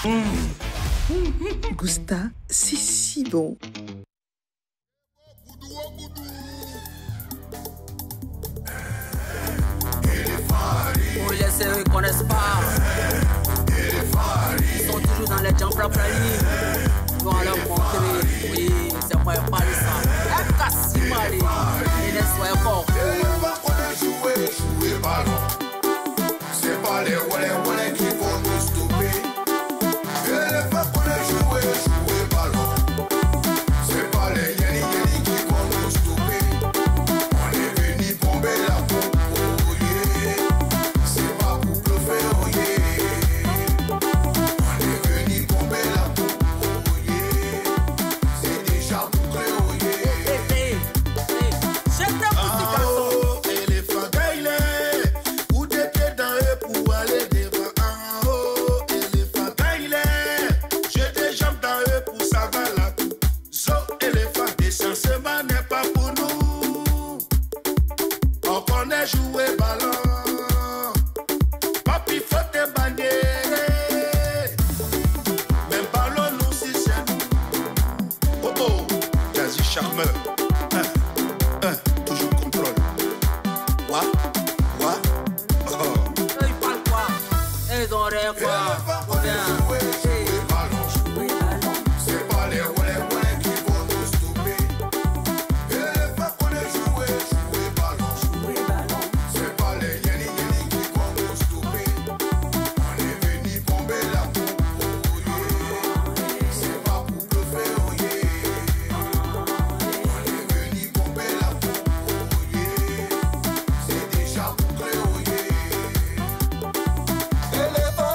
Gusta, c'est si bon. Pour les séries qu'on connaissent pas, ils sont toujours dans les jambes la ligne. Ils vont leur montrer, oui, c'est moi qui parle ça. Et Cassi Mali, et les soins forts. Jouer ballon. C'est pas les wallets qui vont nous stopper. Éléphant connaît jouer ballon. C'est pas les yéni qui vont nous stopper. On est venu bomber la pompe, oh yeah. C'est pas pour bluffer, oh yeah. On est venu bomber la pompe, oh yeah. C'est déjà bouclé, oh yeah. Je t'aime aussi, garçon. Jouer ballon, papi faut te bannier. Même ballon nous si c'est nous. Oh oh, Jazzy Charmeur. Toujours contrôle. What? Oh. Ils parlent quoi? Ils ont rien quoi? Jouer ballon. C'est pas les wallets qui vont nous stopper. Éléphant connaît jouer ballon. C'est pas les yéni qui vont nous stopper. On est venu bomber la pompe, oh yeah. C'est pas pour bluffer, oh yeah. On est venu bomber la pompe, oh yeah. C'est déjà bouclé, oh yeah. Éléphant,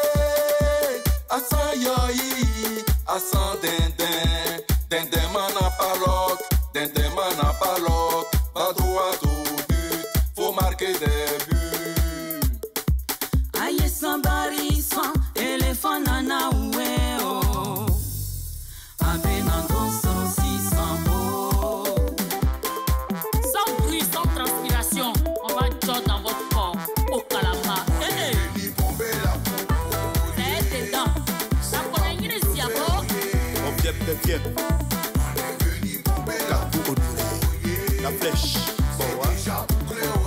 Assan yoyi, Assan dindin man a paroc, dindin man a paroc, pas droit au but, faut marquer des buts. Aïe somebody son éléphant nana oué oh. Abenango son 600 oh. Sans bruit, sans transpiration, on va joindre dans votre corps au calama. Venu bomber la pompe, C'est dedans. Ça connaît une ici à bord. on est venu bomber la pompe, oh yeah. La flèche. Déjà bouclé, oh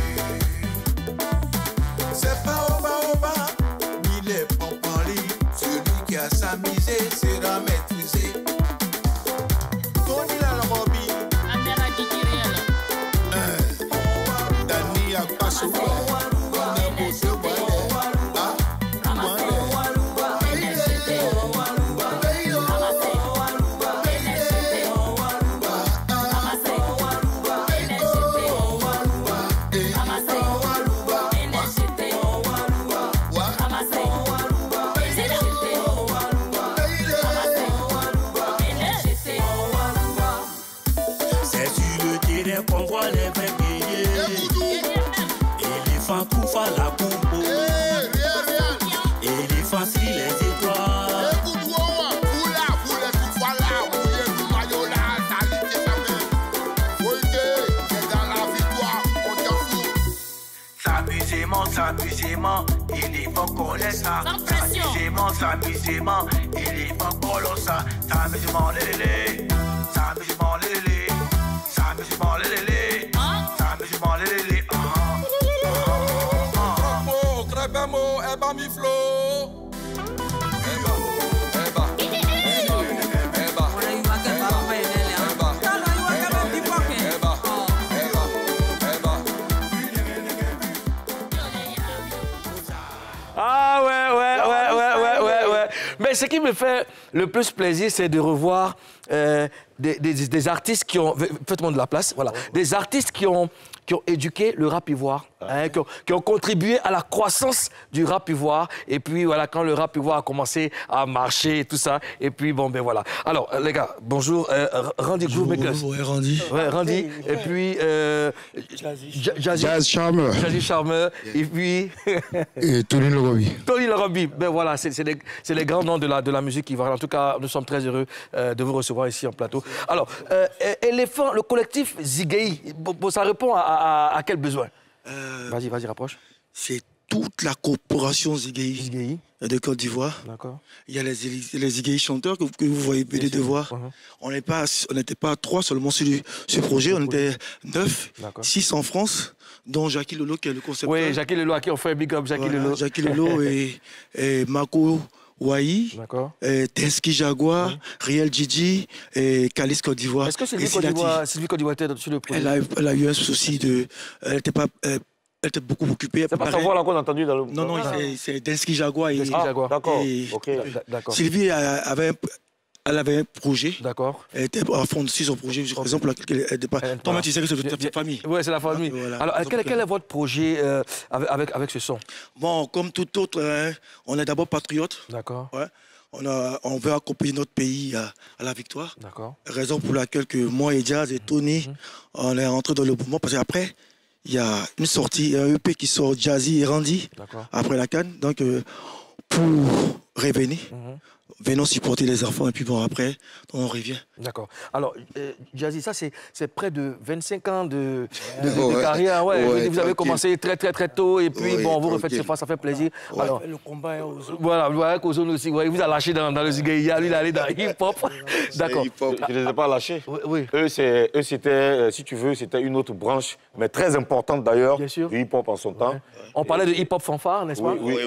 yeah. C'est pas oba, ni les pompons. Celui qui a s'amusé sera maîtrisé. Tony la Robi, La mère a dit qu'il réel. Dani a passé. C'est sur le terrain qu'on voit les vrais guerriers. Éléphant Koufa la Kumbo. Éléphant sur les étoiles. S'amusément, éléphant connaît ça. Sans pression. S'amusément, éléphant connaît ça. S'amusément, lélé. S'amusément, lélé. S'amusément, lélé. S'amusément, lélé. Croque-mo, crêpe-mo, eba mi flo. Eba. Ah ouais. Mais ce qui me fait le plus plaisir, c'est de revoir des artistes qui ont... Faites-moi de la place, voilà. Des artistes qui ont éduqué le rap ivoire, hein, qui ont contribué à la croissance du rap ivoire. Et puis, voilà, quand le rap ivoire a commencé à marcher et tout ça, et puis, bon, ben voilà. Alors, les gars, bonjour. Randy Groovemakers. Bonjour, Randy. Ouais, Randy. Et puis, Jazz Charmeur. Jazzy Charmeur. Et puis... Et Tony Lorobi. Tony Lorobi. Ben voilà, c'est les grands noms de la musique ivoirienne. En tout cas, nous sommes très heureux de vous recevoir ici en plateau. Alors, Éléphant, le collectif Zigei, ça répond à quel besoin? Vas-y, rapproche. C'est toute la corporation Zigei de Côte d'Ivoire. D'accord. Il y a les Zigei chanteurs que vous voyez peut-être voir. On n'était pas 3 seulement sur ce projet, on était 9, 6 en France, dont Jackie Lolo qui est le concepteur. Oui, Jackie Lolo, à qui on fait un big up, Jackie Lolo. Jackie Lolo et Mako Wai, Tenski Jaguar, Riel Gigi et Calice Côte d'Ivoire. Est-ce que Sylvie Côte d'Ivoire était sur le projet? Elle a eu un souci de... Elle était beaucoup occupée. C'est pas sa voix là qu'on a entendu dans le... Non, c'est Tenski Jaguar. D'accord. Sylvie elle avait un projet. D'accord. Elle était à fond aussi son projet, raison pour laquelle elle n'était pas... Toi-même, tu sais que c'est ta famille. Oui, c'est la famille. Voilà. Alors, quel est votre projet avec ce son? Bon, comme tout autre, hein, on est d'abord patriote. D'accord. Ouais. On veut accompagner notre pays à la victoire. D'accord. Raison pour laquelle que moi et Jazz et Tony, on est rentrés dans le mouvement. Parce qu'après, il y a une sortie, un EP qui sort Jazzy et Randy après la CAN. Donc, pour revenir, venons supporter les enfants et puis bon, après, on revient. D'accord. Alors, Jazzy, ça, c'est près de 25 ans de carrière. Ouais, vous avez commencé très tôt et puis, bon, vous refaites ce fois, ça fait plaisir. Ouais. Alors, Le combat est aux autres. voilà, vous voyez qu'Ozone aussi, ouais, il vous a lâché dans le Zigaya, lui, il est allé dans le hip-hop. D'accord. Je ne les ai pas lâchés. Oui. Eux, c'était, si tu veux, c'était une autre branche, mais très importante d'ailleurs, du hip-hop en son temps. On parlait de hip-hop fanfare, n'est-ce pas? Oui.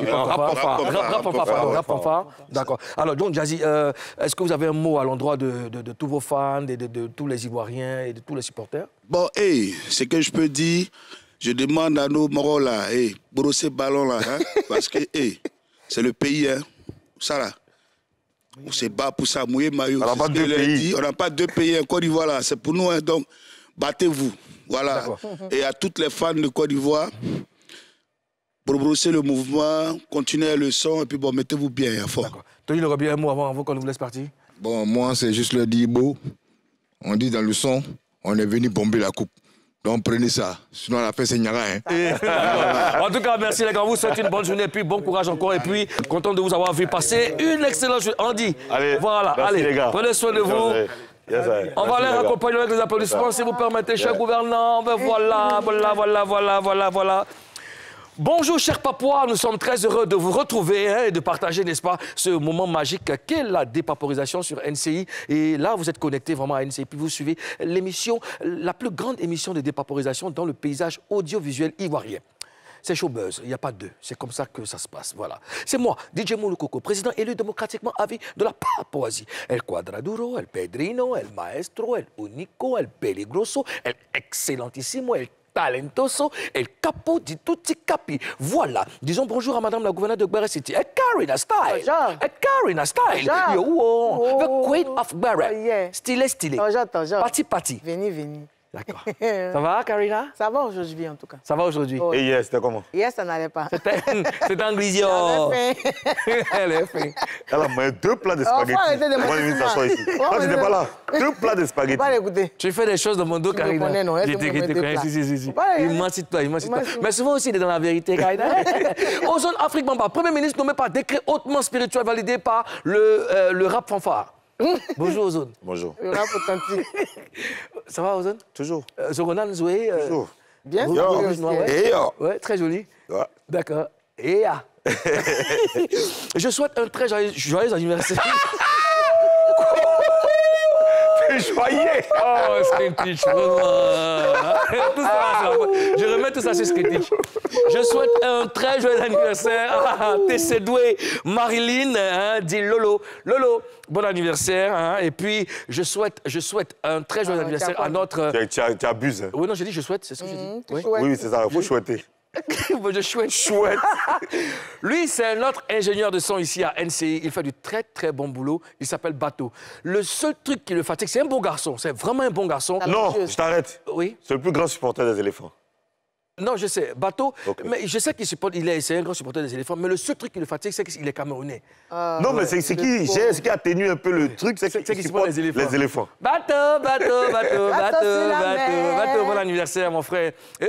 Rap fanfare. D'accord. Alors, donc, Jazzy, est-ce que vous avez un mot à l'endroit de tous vos fans, de tous les Ivoiriens et de tous les supporters? Bon, ce que je peux dire, je demande à nos morons là, brosser ballon là, hein, parce que, c'est le pays, hein, ça là. On se bat pour ça, mouiller maillot. On n'a pas deux pays. On n'a pas deux pays, en Côte d'Ivoire là, c'est pour nous, hein, donc, battez-vous. Voilà. Et à toutes les fans de Côte d'Ivoire, pour brosser le mouvement, continuez le son, et puis bon, mettez-vous bien, à fort. Tony, il aurait bien un mot avant qu'on vous laisse partir. Bon, moi, c'est juste le dire beau. On dit dans le son, on est venu bomber la coupe. Donc prenez ça, sinon la fête c'est Niara. Hein. En tout cas, merci les gars, vous souhaite une bonne journée, et puis bon courage encore, et puis content de vous avoir vu passer une excellente journée. Andy, voilà, allez, les gars. Prenez soin de vous. On va les accompagner avec les applaudissements, si vous permettez, cher gouvernant. Ben voilà. Bonjour, chers Papouas, nous sommes très heureux de vous retrouver et de partager, n'est-ce pas, ce moment magique qu'est la dépaporisation sur NCI. Et là, vous êtes connectés vraiment à NCI, puis vous suivez l'émission, la plus grande émission de dépaporisation dans le paysage audiovisuel ivoirien. C'est Showbuzz, il n'y a pas deux. C'est comme ça que ça se passe, voilà. C'est moi, DJ Moulokoko, président élu démocratiquement à vie de la Papouasie. El Quadraduro, el Pedrino, el Maestro, el Unico, el Peligroso, el Excellentissimo, el Talentoso, el Capo di tutti capi. Voilà. Disons bonjour à Madame la gouverneure de Gbere City. Karina Style. Karina Style. Yo, the Queen of Gbere. Stylé. Parti. Veni. D'accord. Ça va, Karina? Ça va aujourd'hui, en tout cas. Ça va aujourd'hui? Oh. Et hier, c'était comment? Hier, ça n'allait pas. C'était un glisio. Elle est faim. Elle a mangé 2 plats de spaghettis. Moi, je vais s'asseoir ici. Toi, tu n'étais pas là. 2 plats de spaghettis. Pas l'écouter. Tu fais des choses dans mon dos, Karina. Si. Il m'ancite-toi. Mais souvent aussi, il est dans la vérité, Karina. Ozone Afrique Bamba, Premier ministre nommé par décret hautement spirituel validé par le rap fanfare. Bonjour, Ozone. Bonjour. Le rap authentique. Ça va, Ozone? Toujours. Zoronan Zoé. Toujours. Bien sûr. Ouais, très joli. Ouais. D'accord. Je souhaite un très joyeux anniversaire. Joyeux. Oh, Skritich, je remets tout ça sur Skritich. Je souhaite un très joyeux anniversaire à Tessedoué, Marilyn, dit Lolo. Lolo, bon anniversaire. Hein, et puis, je souhaite un très joyeux anniversaire à notre... Tu abuses. Oui, non, j'ai dit je souhaite, c'est ce que j'ai dit. Oui, c'est ça, il faut chouetter. Je chouette. Lui, c'est notre ingénieur de son ici à NCI. Il fait du très bon boulot. Il s'appelle Bateau. Le seul truc qui le fatigue, c'est un bon garçon. C'est vraiment un bon garçon. Non, je t'arrête. Oui. C'est le plus grand supporter des éléphants. Non, je sais, Bateau, mais je sais qu'il supporte, c'est un grand supporter des éléphants, mais le seul truc qui le fatigue, c'est qu'il est camerounais. Non, mais c'est ce qui atténue un peu le truc, c'est qu'il supporte les éléphants. Bateau, bon anniversaire, mon frère.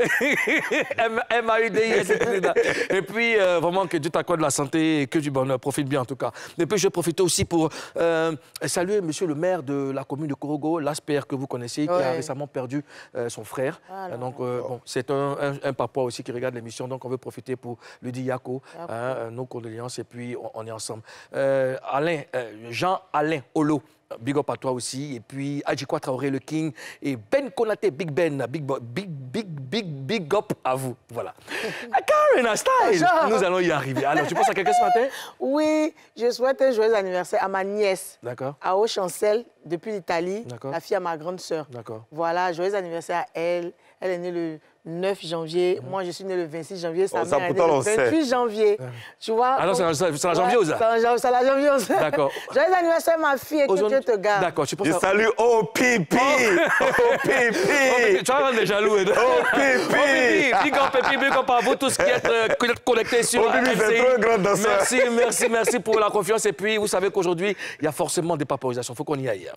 MAUDI, et puis, vraiment, que Dieu t'accorde la santé et que du bonheur. Profite bien, en tout cas. Et puis, je profite aussi pour saluer monsieur le maire de la commune de Korogo, Lasper, que vous connaissez, qui a récemment perdu son frère. Donc, bon, c'est un un Papouas aussi qui regarde l'émission, donc on veut profiter pour lui dire Yako, nos condoléances, et puis on est ensemble. Jean-Alain Olo, big up à toi aussi, et puis Adjikwa Traoré, le King, et Ben Konaté, Big Ben, big up à vous. Voilà. Karina Style, nous allons y arriver. Alors, tu penses à quelqu'un ce matin? Oui, je souhaite un joyeux anniversaire à ma nièce. D'accord. À Auchancel, depuis l'Italie, la fille à ma grande sœur. D'accord. Voilà, joyeux anniversaire à elle. Elle est née le 9 janvier. Moi, je suis née le 26 janvier. Sa mère est née le 28 janvier. Tu vois? Alors, c'est la janviose? C'est la janviose. D'accord. Joyeux anniversaire, ma fille, et que Dieu te garde. D'accord. Je salue Pipi. Tu vas rendre des jaloux. Pipi. Big up à vous tous qui êtes connectés sur RFCI. Merci pour la confiance. Et puis, vous savez qu'aujourd'hui, il y a forcément des paporisations. Il faut qu'on y aille.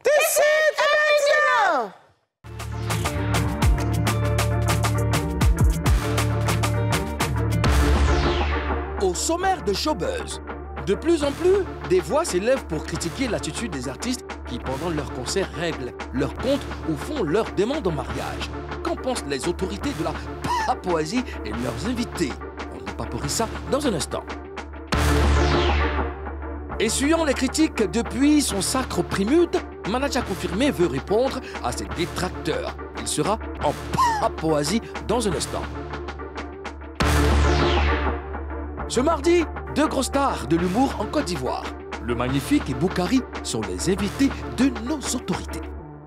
Au sommaire de Showbuzz, de plus en plus, des voix s'élèvent pour critiquer l'attitude des artistes qui, pendant leurs concerts, règlent leurs comptes ou font leurs demandes en mariage. Qu'en pensent les autorités de la Papouasie et leurs invités? On paporise ça dans un instant. Essuyant les critiques depuis son sacre Primude, Manaja confirmé veut répondre à ses détracteurs. Il sera en Papouasie dans un instant. Ce mardi, deux grosses stars de l'humour en Côte d'Ivoire. Le Magnifique et Boukari sont les invités de nos autorités.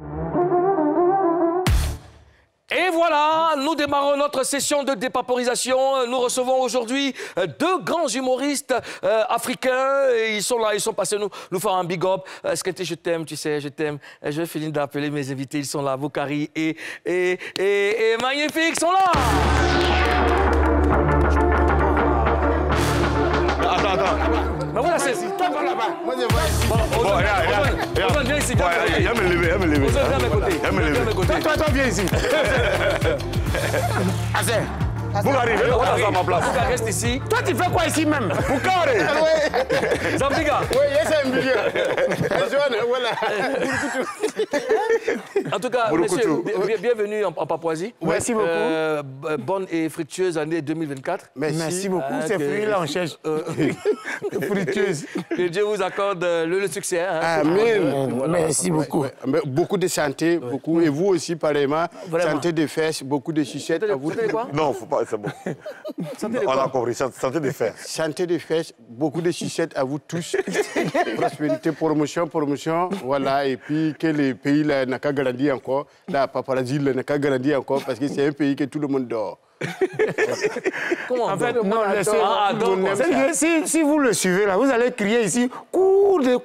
Et voilà, nous démarrons notre session de dépaporisation. Nous recevons aujourd'hui deux grands humoristes africains. Ils sont là, ils sont passés nous faire un big up. Skenté, je t'aime, tu sais, je t'aime. Je vais finir d'appeler mes invités. Ils sont là, Boukari et Magnifique sont là. Attends. Mais voilà, c'est ici. Toi, va là-bas. Moi, je vois ici. Ozone, viens ici. Viens me lever. Ozone, viens à mes côtés. Toi, viens ici. Assez. Boukari, viens à ma place. Boukari, reste ici. Toi, tu fais quoi ici même? Boukari. Zambiga. Oui, c'est un milieu. Voilà. En tout cas, monsieur, bienvenue en Papouasie. Merci beaucoup. Bonne et fructueuse année 2024. Merci beaucoup. Ces fruits-là, on cherche. Fructueuse. Que Dieu vous accorde le succès. Amen. Merci beaucoup. Beaucoup de santé, beaucoup. Et vous aussi, pareillement. Santé des fesses, beaucoup de sucettes. Santé de quoi? Non, faut pas, c'est bon. On a compris, santé des fesses. Santé des fesses, beaucoup de sucettes à vous tous. Prospérité, promotion, voilà. Et puis que le pays n'a qu'à grandir encore. La paparazzi n'a qu'à grandir encore parce que c'est un pays que tout le monde dort. Comment? En fait, non, si vous le suivez là, vous allez crier ici cours de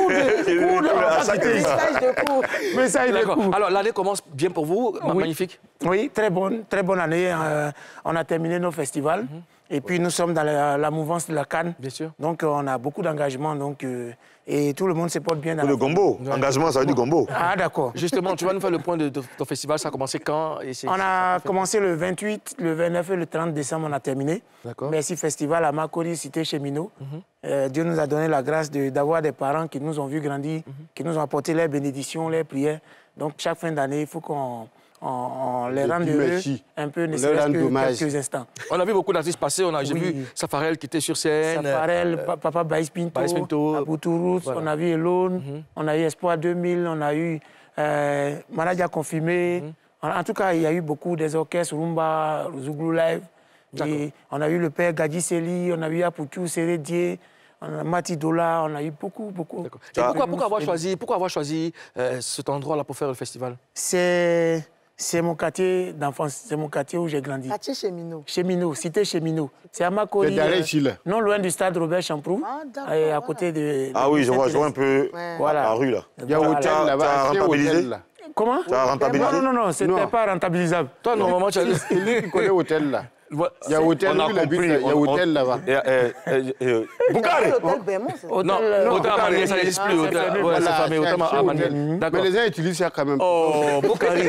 message de cours. Alors l'année commence bien pour vous, Magnifique. Oui, très bonne année. On a terminé nos festivals et puis nous sommes dans la mouvance de la Cannes. Bien sûr. Donc on a beaucoup d'engagement et tout le monde se porte bien. Pour le gombo, engagement, ça veut dire gombo. Ah d'accord. Justement, tu vas nous faire le point de ton festival, ça a commencé quand? On a commencé le 28, le 29 et le 30 décembre, on a terminé. D'accord. Merci Festival à Makori, cité cheminot. Dieu nous a donné la grâce d'avoir des parents qui nous ont vu grandir, qui nous ont apporté leurs bénédictions, leurs prières. Donc chaque fin d'année, il faut qu'on les rende heureux, un peu, ne serait-ce que quelques instants. On a vu beaucoup d'artistes passer, j'ai vu Safarel qui était sur scène. Safarel, Papa Baïs Pinto, Aboutourous, on a vu Elone, on a eu Espoir 2000, on a eu Manaja Confirmé. En tout cas, il y a eu beaucoup des orchestres, Rumba, Zouglou Live. Et on a eu le père Gadji Seli, on a eu Apoutou Sérédié, on a Mati Dola, on a eu beaucoup. Et pourquoi avoir choisi cet endroit-là pour faire le festival? C'est mon quartier d'enfance, c'est mon quartier où j'ai grandi. Quartier Cheminot. Cheminot, cité Cheminot. C'est à Makori, non loin du stade Robert Champrou, à côté de... Ah oui, je vois un peu la rue là. Il y a un hôtel là-bas. Tu as rentabilisé? Comment? Tu as rentabilisé? Non, c'était pas rentabilisable. Toi, normalement, tu as... C'est lui qui connaît l'hôtel là. Il y a hôtel, on a compris. Il y a hôtel là-bas. Boukari. Hôtel Bémon, c'est... Non, hôtel Amanier, ça n'existe plus. C'est fameux, hôtel Amanier. Mais les gens utilisent ça quand même. Oh, Boukari.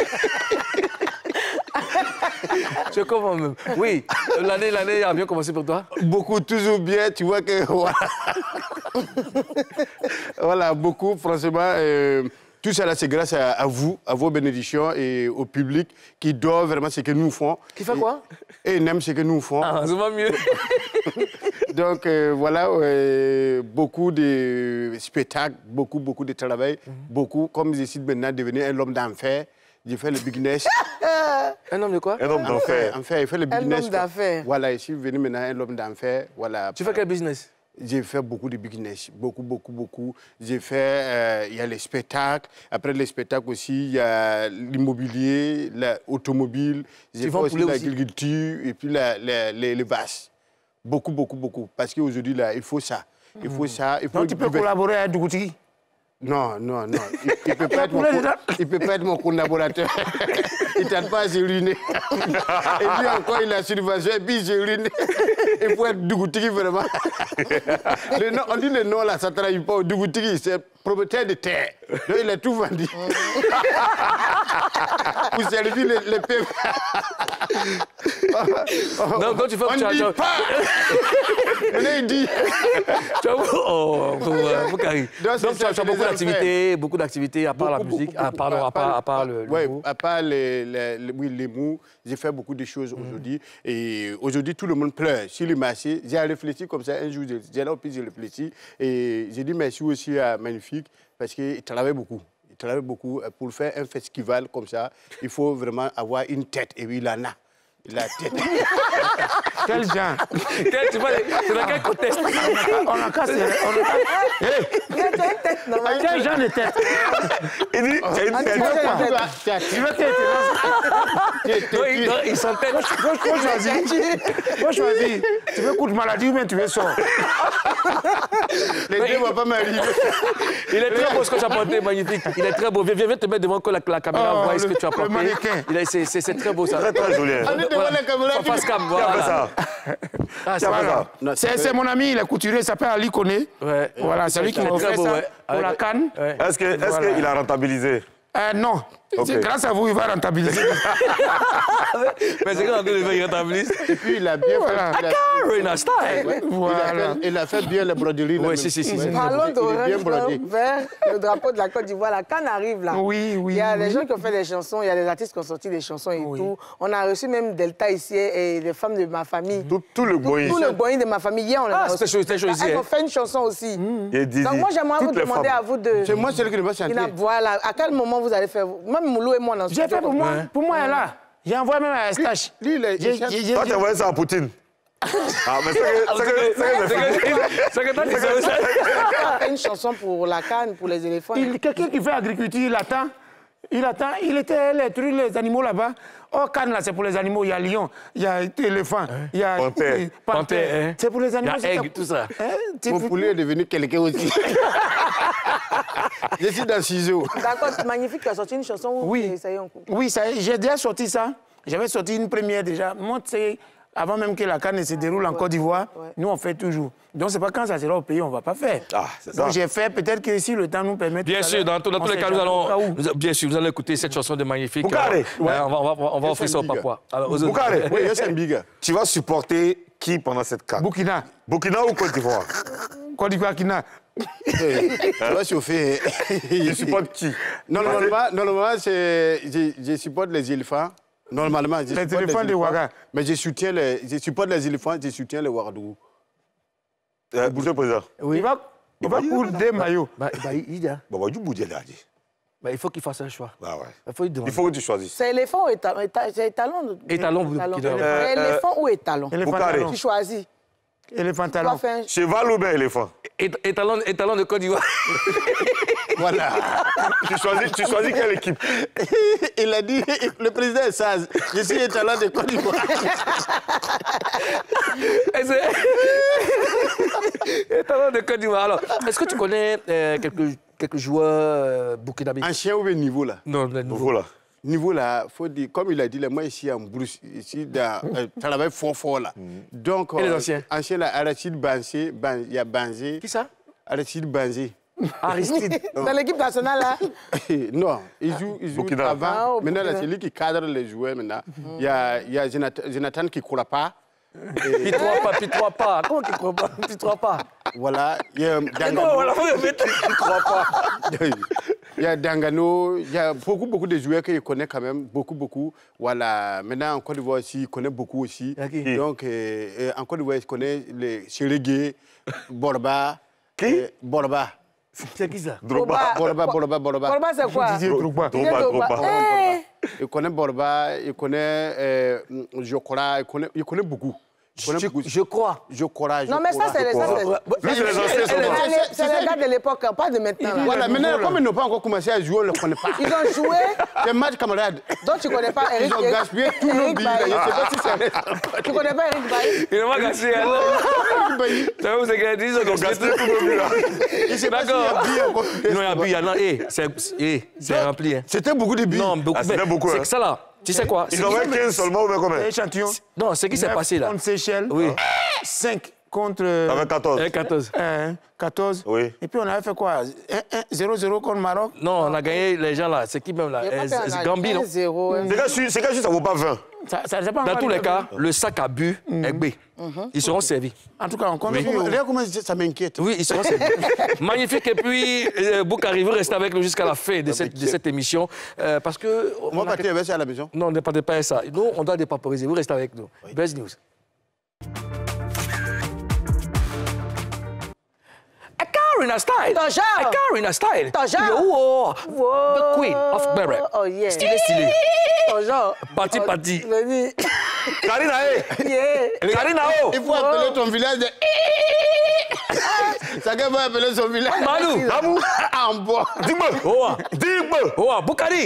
Je comprends même. Oui, l'année a bien commencé pour toi? Beaucoup, toujours bien. Tu vois que... Voilà, beaucoup, franchement... Tout cela, c'est grâce à vous, à vos bénédictions et au public qui dort vraiment ce que nous faisons. Qui fait quoi? Et aime ce que nous faisons. Ah, ça va mieux. Donc, voilà, beaucoup de spectacles, beaucoup de travail, beaucoup, comme je décide maintenant de devenir un homme d'enfer. J'ai fait le business. Un homme de quoi? Un homme d'enfer. Enfin, il fait le business. Un homme d'affaires. Voilà, je suis venu maintenant un homme d'enfer. Voilà. Tu fais quel business? J'ai fait beaucoup de business, beaucoup. J'ai fait, il y a les spectacles. Après les spectacles aussi, il y a l'immobilier, l'automobile. J'ai fait aussi l'agriculture et puis les vaches. Beaucoup. Parce qu'aujourd'hui, là, il faut ça. Il faut ça. Il faut donc tu peux collaborer avec Dougouti? Non. Il ne peut pas être mon collaborateur. Il ne t'aide pas à se ruiner. Et puis encore, il a subvention et puis il se ruine. Il faut être Dougouti vraiment. On dit le nom là, ça ne trahit pas. Dougouti, c'est propriétaire de terre. Donc, il a tout vendu. Vous servir les peuples. Non, quand tu fais... On ne dit pas. Il dit. Donc, tu as beaucoup d'activités, à part la musique, à part le mou. À part les mous, j'ai fait beaucoup de choses aujourd'hui. Et aujourd'hui, tout le monde pleure. Sur le marché, j'ai réfléchi comme ça. Un jour, j'ai réfléchi. Et j'ai dit merci aussi à Magnifique, parce qu'il travaille beaucoup. Il travaille beaucoup. Pour faire un festival comme ça, il faut vraiment avoir une tête. Et puis, il en a. La tête. Quel genre? Tu vois, c'est dans quel contexte? On a cassé. Quel genre de tête? Il dit, tu as une tête. Tu veux que il s'entête. Moi, choisis. Tu veux coup de maladie ou bien tu veux sort? Les deux ne vont pas m'arriver. Il est très beau ce que tu as porté, Magnifique. Il est très beau. Viens te mettre devant la caméra, voir ce que tu as porté. C'est très beau ça. Très joli. Face cam, voilà. C'est mon ami, il est couturier, il s'appelle Ali Koné. Voilà, c'est lui qui m'a offert ça pour la canne. Est-ce qu'il a rentabilisé? Non. C'est grâce à vous, il va rentabiliser. Mais c'est quand il rentabilise. Et puis, il a bien fait. Il a fait bien les broderies. Oui, si. Parlons d'orange vers le drapeau de la Côte d'Ivoire. La canne arrive là. Oui. Il y a des gens qui ont fait des chansons, il y a des artistes qui ont sorti des chansons et tout. On a reçu même Delta ici et les femmes de ma famille. Tout le boy. Tout le boy de ma famille. Hier, on les a reçus. Elles ont fait une chanson aussi. Donc moi, j'aimerais vous demander à vous de... C'est moi celui qui ne va chanter. Voilà. À quel moment vous allez faire... Même Moulou et moi, on j'ai fait pour moi. Pour moi, elle est là. J'ai envoyé même à Estache. Toi, tu as envoyé ça à Poutine. Ah, mais c'est que une chanson pour la canne, pour les éléphants. Quelqu'un qui fait agriculture, il attend. Il était les animaux là-bas. Oh, canne là, c'est pour les animaux. Il y a lion, il y a éléphant, il y a panthère. C'est pour les animaux. Il y a aigle, tout ça. Mon poulet est devenu quelqu'un aussi. Je suis dans ciseaux. D'accord, Magnifique, tu as sorti une chanson où ça y est en cours. Oui, j'ai déjà sorti ça. J'avais sorti une première déjà. Moi, c'est avant même que la canne se déroule en Côte d'Ivoire, nous on fait toujours. Donc c'est pas quand ça sera au pays, on va pas faire. Donc j'ai fait, peut-être que si le temps nous permet... Bien sûr, dans tous les cas, bien sûr, vous allez écouter cette chanson de Magnifique. Boukaré. On va offrir ça au papa. Boukaré, tu vas supporter qui pendant cette canne? Burkina. Burkina ou Côte d'Ivoire? Côte d'Ivoire, Kina. Ça va chauffer. Je supporte qui? Normalement, je supporte les éléphants. Normalement, je supporte les éléphants de Ouaga. Mais je supporte les éléphants, je soutiens les Ouagadougou. Monsieur le Président. Oui. Il va pour des maillots. Il faut qu'il fasse un choix. Il faut que tu choisisses. C'est éléphant ou étalon? Étalon. Éléphant ou étalon? Tu choisis. Éléphant talon. Cheval ou bien éléphant? Étalon de Côte d'Ivoire. Voilà. Tu choisis quelle équipe? Il a dit, le président est sage. Je suis étalon de Côte d'Ivoire. Étalon de Côte d'Ivoire. Alors, est-ce que tu connais quelques joueurs burkinabés? Ancien ou bien niveau là? Non, niveau là. Niveau là, faut dire, comme il a dit, là, moi ici en Brousse, ici dans travail fort là. Donc, et les anciens? Ancien là, Aristide Banzé, il y a Banzé. Qui ça? Aristide Banzé. Aristide. Dans l'équipe nationale là? Non, il joue avant. Maintenant, c'est lui qui cadre les joueurs maintenant. Il y a Jonathan qui ne croit pas. Pitoie pas. Comment tu ne crois pas? Pitoie pas. Voilà. Il y a Dangano. Voilà, il ne croit pas. il y a Dangano, il y a beaucoup de joueurs qu'il connaît quand même, beaucoup. Voilà, maintenant en Côte d'Ivoire aussi, il connaît beaucoup aussi. Okay. Donc en Côte d'Ivoire, il connaît les Chérégué, Borba. Qui Borba. C'est qui ça? Borba, c'est quoi? Drogba. Il connaît Borba, il connaît Jokora, il connaît beaucoup. Je crois. Non, mais ça, c'est les gars de l'époque, pas de maintenant. Voilà, maintenant, comme ils n'ont pas encore commencé à jouer, on ne les connaît pas. Ils ont joué. Des matchs camarades. Donc, tu ne connais pas Eric Bailly. Ils ont gaspillé tous nos billets. Je ne sais pas si c'est... Tu ne connais pas Eric Bailly? Ils n'ont pas gaspillé. Eric Bailly. Ils ont gaspillé tous nos billets. D'accord. Non, il y a billets. C'est rempli. C'était beaucoup de billets. Non, beaucoup. C'était beaucoup. C'est que ça, là. Tu sais quoi? Ils en avaient 15 seulement, mais combien? Échantillon. Non, ce qui s'est passé là. Contre Seychelles. Oui. 5 contre... Avec 14. 14. Oui. Et puis on avait fait quoi? 0-0 contre Maroc? Non, on a gagné les gens là. C'est qui même là? Gambie, non? C'est que ça ne vaut pas 20. Dans tous les cas, le sac à but est B. Ils seront servis. En tout cas, on compte. Regarde comment ça m'inquiète. Oui, ils seront servis. Magnifique. Et puis, Boukari, vous restez avec nous jusqu'à la fin de cette émission. Parce que... On va partir avec ça à la maison. Non, on ne parle pas de ça. Nous, on doit dépaporiser. Vous restez avec nous. Best News. Karina Style. Karina Style. Yo, the queen of Beret. Oh yeah. Stylé. Parti. Karina, Karina, il faut appeler ton village de... Chacun va appeler son village. Mamou. En bois. Dis-moi. Boukari.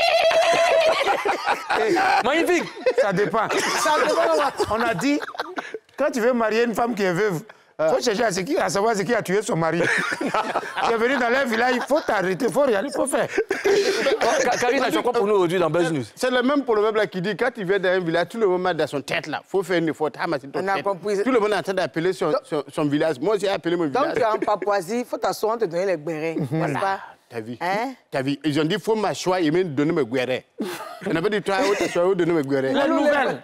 Magnifique. Ça dépend. On a dit, quand tu veux marier une femme qui est veuve, il faut chercher à savoir ce qui a tué son mari. Tu es venu dans leur village, il faut t'arrêter, il faut rien, il faut faire. Karina, tu quoi pour nous aujourd'hui dans Buzz News? C'est le même proverbe là qui dit quand tu viens dans un village, tout le monde a dans son tête là. Il faut faire une effort. Tout le monde est en train d'appeler son village. Moi aussi, j'ai appelé mon village. Donc, tu es en Papouasie, il faut t'asseoir, te donner les bérets. N'est-ce pas? T'as vu? T'as vu? Ils ont dit, il faut m'asseoir et me donner mes guérets. On n'a pas dit, toi, t'asseoir et donner mes guérets. La nouvelle.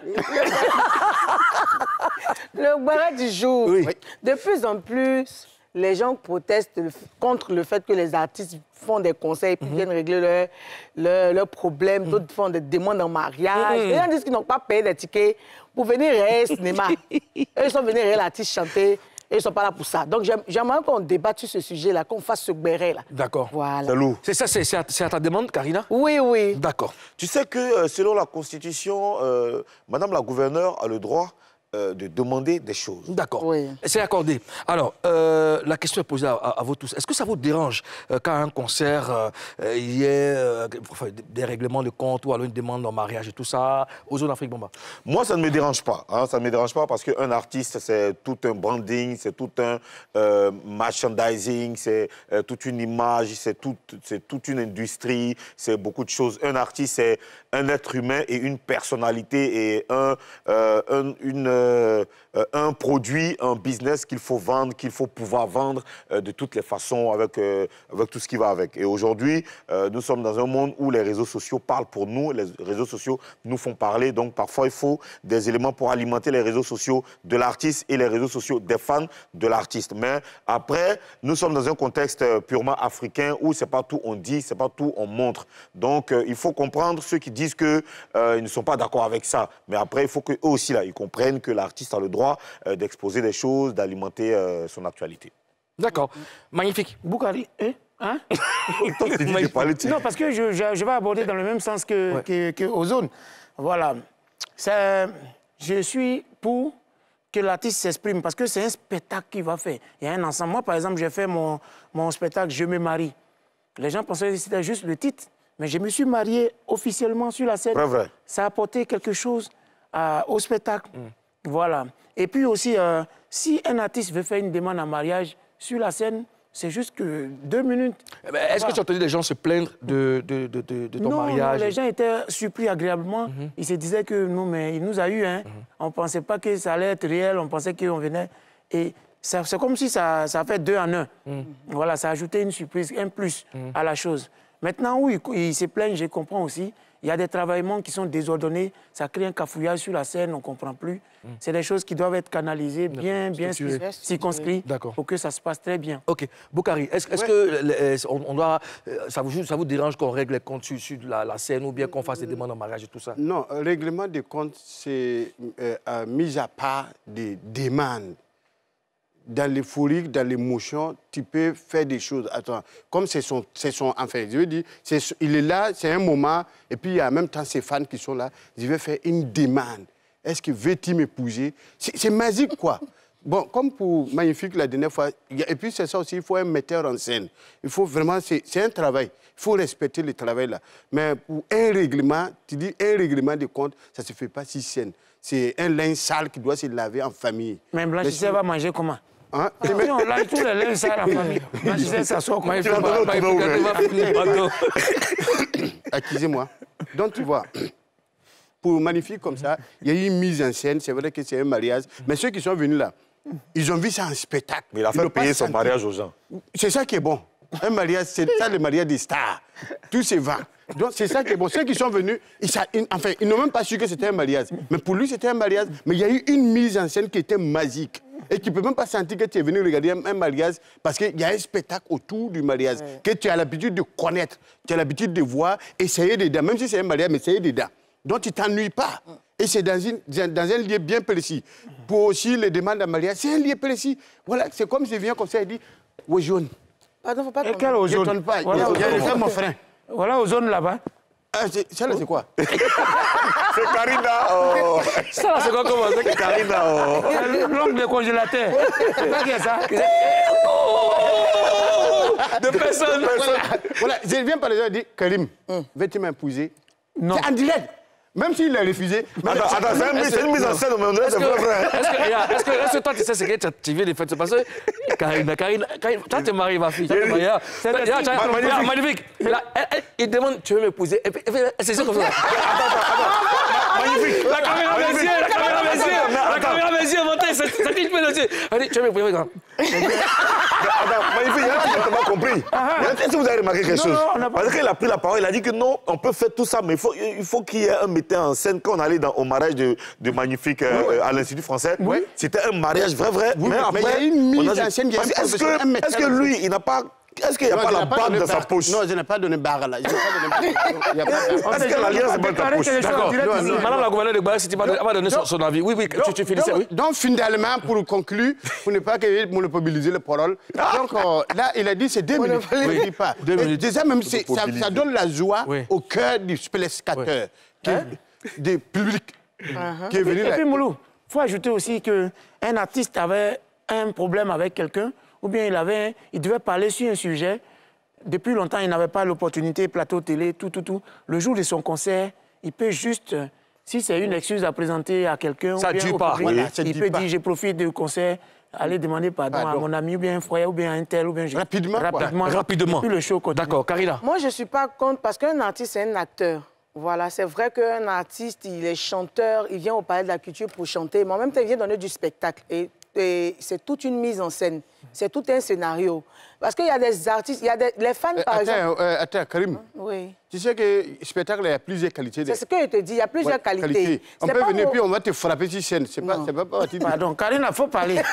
Le béret du jour. Oui. De plus en plus, les gens protestent contre le fait que les artistes font des conseils puis viennent régler leurs problèmes. D'autres font des demandes en mariage. Les gens disent qu'ils n'ont pas payé des tickets pour venir réel cinéma. Eux, ils sont venus réel artistes chanter. Et ils ne sont pas là pour ça. Donc, j'aimerais qu'on débatte sur ce sujet-là, qu'on fasse ce béret-là. D'accord. Voilà. C'est lourd. C'est ça, c'est à ta demande, Karina? Oui. D'accord. Tu sais que selon la Constitution, Madame la gouverneure a le droit de demander des choses. D'accord. Oui. C'est accordé. Alors, la question est posée à vous tous. Est-ce que ça vous dérange qu'à un concert, il y ait des règlements de compte ou alors une demande en mariage et tout ça aux zones d'Afrique Bomba? Moi, ça ne me dérange pas. Hein, ça ne me dérange pas parce qu'un artiste, c'est tout un branding, c'est tout un merchandising, c'est toute une image, c'est toute une industrie, c'est beaucoup de choses. Un artiste, c'est un être humain et une personnalité et un produit, un business qu'il faut vendre, qu'il faut pouvoir vendre de toutes les façons avec tout ce qui va avec. Et aujourd'hui, nous sommes dans un monde où les réseaux sociaux parlent pour nous, les réseaux sociaux nous font parler, donc parfois il faut des éléments pour alimenter les réseaux sociaux de l'artiste et les réseaux sociaux des fans de l'artiste. Mais après, nous sommes dans un contexte purement africain où c'est pas tout on dit, c'est pas tout on montre. Donc il faut comprendre ceux qui disent qu'ils ne sont pas d'accord avec ça. Mais après, il faut qu'eux aussi, là, ils comprennent que l'artiste a le droit d'exposer des choses, d'alimenter son actualité. D'accord. Magnifique. Boukari, hein? Non, parce que je vais aborder dans le même sens que Ozone. Voilà. Je suis pour que l'artiste s'exprime, parce que c'est un spectacle qu'il va faire. Il y a un ensemble. Moi, par exemple, j'ai fait mon spectacle « Je me marie ». Les gens pensaient que c'était juste le titre, mais je me suis marié officiellement sur la scène. Vrai. Ça a apporté quelque chose au spectacle. Voilà. Et puis aussi, si un artiste veut faire une demande en mariage sur la scène, c'est juste que 2 minutes. Est-ce que tu as entendu des gens se plaindre de ton mariage? Non, les gens étaient surpris agréablement. Ils se disaient que non, mais il nous a eu. Hein. On ne pensait pas que ça allait être réel, on pensait qu'on venait. Et c'est comme si ça fait 2 en 1. Voilà, ça a ajouté une surprise, un plus à la chose. Maintenant, oui, ils se plaignent, je comprends aussi. Il y a des travaillements qui sont désordonnés, ça crée un cafouillage sur la scène, on ne comprend plus. C'est des choses qui doivent être canalisées, bien circonscrites, pour que ça se passe très bien. Ok. Boukari, est-ce que on doit, ça vous dérange qu'on règle les comptes sur la scène ou bien qu'on fasse des demandes en mariage et tout ça? Non, règlement des comptes, c'est mis à part des demandes. Dans l'euphorie, dans l'émotion, tu peux faire des choses. Attends, comme c'est son enfin, je veux dire, il est là, c'est un moment, et puis il y a en même temps ses fans qui sont là. Je vais faire une demande. Est-ce que veux-tu m'épouser? C'est magique, quoi. Bon, comme pour Magnifique la dernière fois, et puis c'est ça aussi, il faut un metteur en scène. Il faut vraiment, c'est un travail. Il faut respecter le travail là. Mais pour un règlement, tu dis un règlement de compte, ça ne se fait pas si scène. C'est un linge sale qui doit se laver en famille. Mais Blanchisseur va manger comment? Hein? On lave tous les linges sales en famille. Blanchisseur s'assoit comment? Accusez-moi. Donc tu vois, pour Magnifique comme ça, il y a eu une mise en scène, c'est vrai que c'est un mariage, mais ceux qui sont venus là, ils ont vu ça en spectacle. Mais il a fait payer son mariage aux gens. C'est ça qui est bon. Un mariage, c'est ça le mariage des stars. Tout se vend. Donc c'est ça qui est bon. Ceux qui sont venus, ils n'ont même pas su que c'était un mariage. Mais pour lui, c'était un mariage. Mais il y a eu une mise en scène qui était magique. Et tu ne peux même pas sentir que tu es venu regarder un mariage parce qu'il y a un spectacle autour du mariage que tu as l'habitude de connaître, tu as l'habitude de voir, essayer dedans. Même si c'est un mariage, mais essayer dedans. Donc tu ne t'ennuies pas. Et c'est dans un lieu bien précis. Pour aussi les demandes en mariage, c'est un lieu précis. Voilà, c'est comme je viens comme ça et dit, au jaune. Pardon, faut pas et quel au jaune? Je ne pas. Voilà, il y a les femmes, mon frère. Voilà, au jaune là-bas. Ah, ça là, c'est quoi? C'est Karina. Oh. Ça là, c'est quoi comment? C'est Karina. Oh. L'ongle de congélateur. C'est pas que ça. De personne. Voilà, je viens par les gens et dis, Karim, veux-tu m'épouser? Non. C'est en direct. Même s'il l'a refusé. Attends, c'est une mise en scène, mais on dirait que c'est vrai. Est-ce que toi, tu sais ce que tu viens de faire? Parce que Karina, toi, tu es mariée, ma fille. Magnifique. Il demande, tu veux m'épouser? C'est ça comme ça. Magnifique. La caméra mes yeux, la caméra mes yeux, montez, ça dit, tu veux m'épouser. Allez, tu veux m'épouser, grand. Magnifique, il n'a pas compris. Est-ce que vous avez remarqué quelque chose? Parce qu'il a pris la parole, il a dit que non, on peut faire tout ça, mais il faut qu'il y ait un metteur en scène. Quand on allait au mariage de Magnifique à l'Institut français, c'était un mariage vrai. Mais après, il y a une mise en scène. Est-ce que lui, il n'a pas... Est-ce qu'il n'y a pas la barre dans sa poche? Non, je n'ai pas donné barre là. Est-ce que l'alliance est dans ta poche? D'accord. Madame la gouverneure de Guadeloupe, si tu vas donner son avis. Oui, tu félicite, oui. Donc, finalement, pour conclure, pour ne pas que monopoliser les paroles, donc là, il a dit c'est 2 minutes. Il ne dit pas. Déjà, même, ça donne la joie au cœur du spectateur, du public qui est venu là. Et puis, Moulou, il faut ajouter aussi qu'un artiste avait un problème avec quelqu'un, ou bien il devait parler sur un sujet. Depuis longtemps, il n'avait pas l'opportunité, plateau télé, tout. Le jour de son concert, il peut juste, si c'est une excuse à présenter à quelqu'un, ça ne tue pas. Il peut dire, je profite du concert, aller demander pardon à mon ami, ou bien un frère, ou bien un tel, ou bien... Rapidement. Puis le show continue. D'accord, Karina. Moi, je ne suis pas contre, parce qu'un artiste, c'est un acteur. Voilà, c'est vrai qu'un artiste, il est chanteur, il vient au Palais de la Culture pour chanter, mais en même temps, il vient donner du spectacle. Et c'est toute une mise en scène, c'est tout un scénario. Parce qu'il y a des artistes, il y a les fans, par exemple... Attends, Karim. Oui. Tu sais que le spectacle, il y a plusieurs qualités. C'est ce que je te dis, il y a plusieurs qualités. On peut venir, puis on va te frapper sur scène. C'est pas parti. Pardon, Karine, il faut parler. Donc,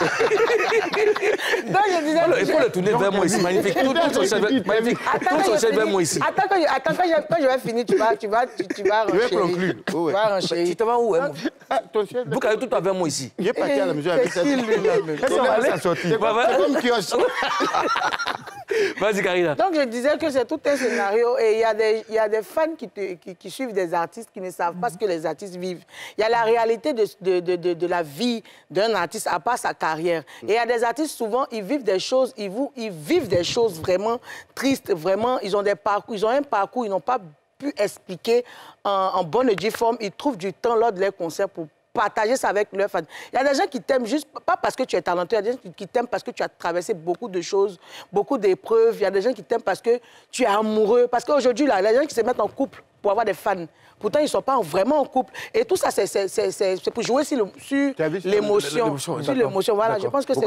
je disais... Il faut le tourner vers moi ici, magnifique. Tout son chef vers moi ici. Attends, quand je vais finir, tu vas renchérir. Tu vas renchérir. Tu te vas où, hein? Ton chef... Vous avez tout vers moi ici. Il est parti à la maison avec ça. C'est comme kiosque. Vas-y, Karina. Donc, je disais que c'est tout un scénario et il y a des fans qui suivent des artistes qui ne savent pas ce que les artistes vivent. Il y a la réalité de la vie d'un artiste à part sa carrière. Et il y a des artistes, souvent, ils vivent des choses, ils vivent des choses vraiment tristes, vraiment. Ils ont un parcours, ils n'ont pas pu expliquer en bonne et due forme. Ils trouvent du temps lors de leurs concerts pour partager ça avec leurs fans. Il y a des gens qui t'aiment juste, pas parce que tu es talentueux, il y a des gens qui t'aiment parce que tu as traversé beaucoup de choses, beaucoup d'épreuves. Il y a des gens qui t'aiment parce que tu es amoureux. Parce qu'aujourd'hui, là, il y a des gens qui se mettent en couple pour avoir des fans. Pourtant, ils ne sont pas vraiment en couple. Et tout ça, c'est pour jouer sur l'émotion. Sur l'émotion, voilà. Je pense que c'est...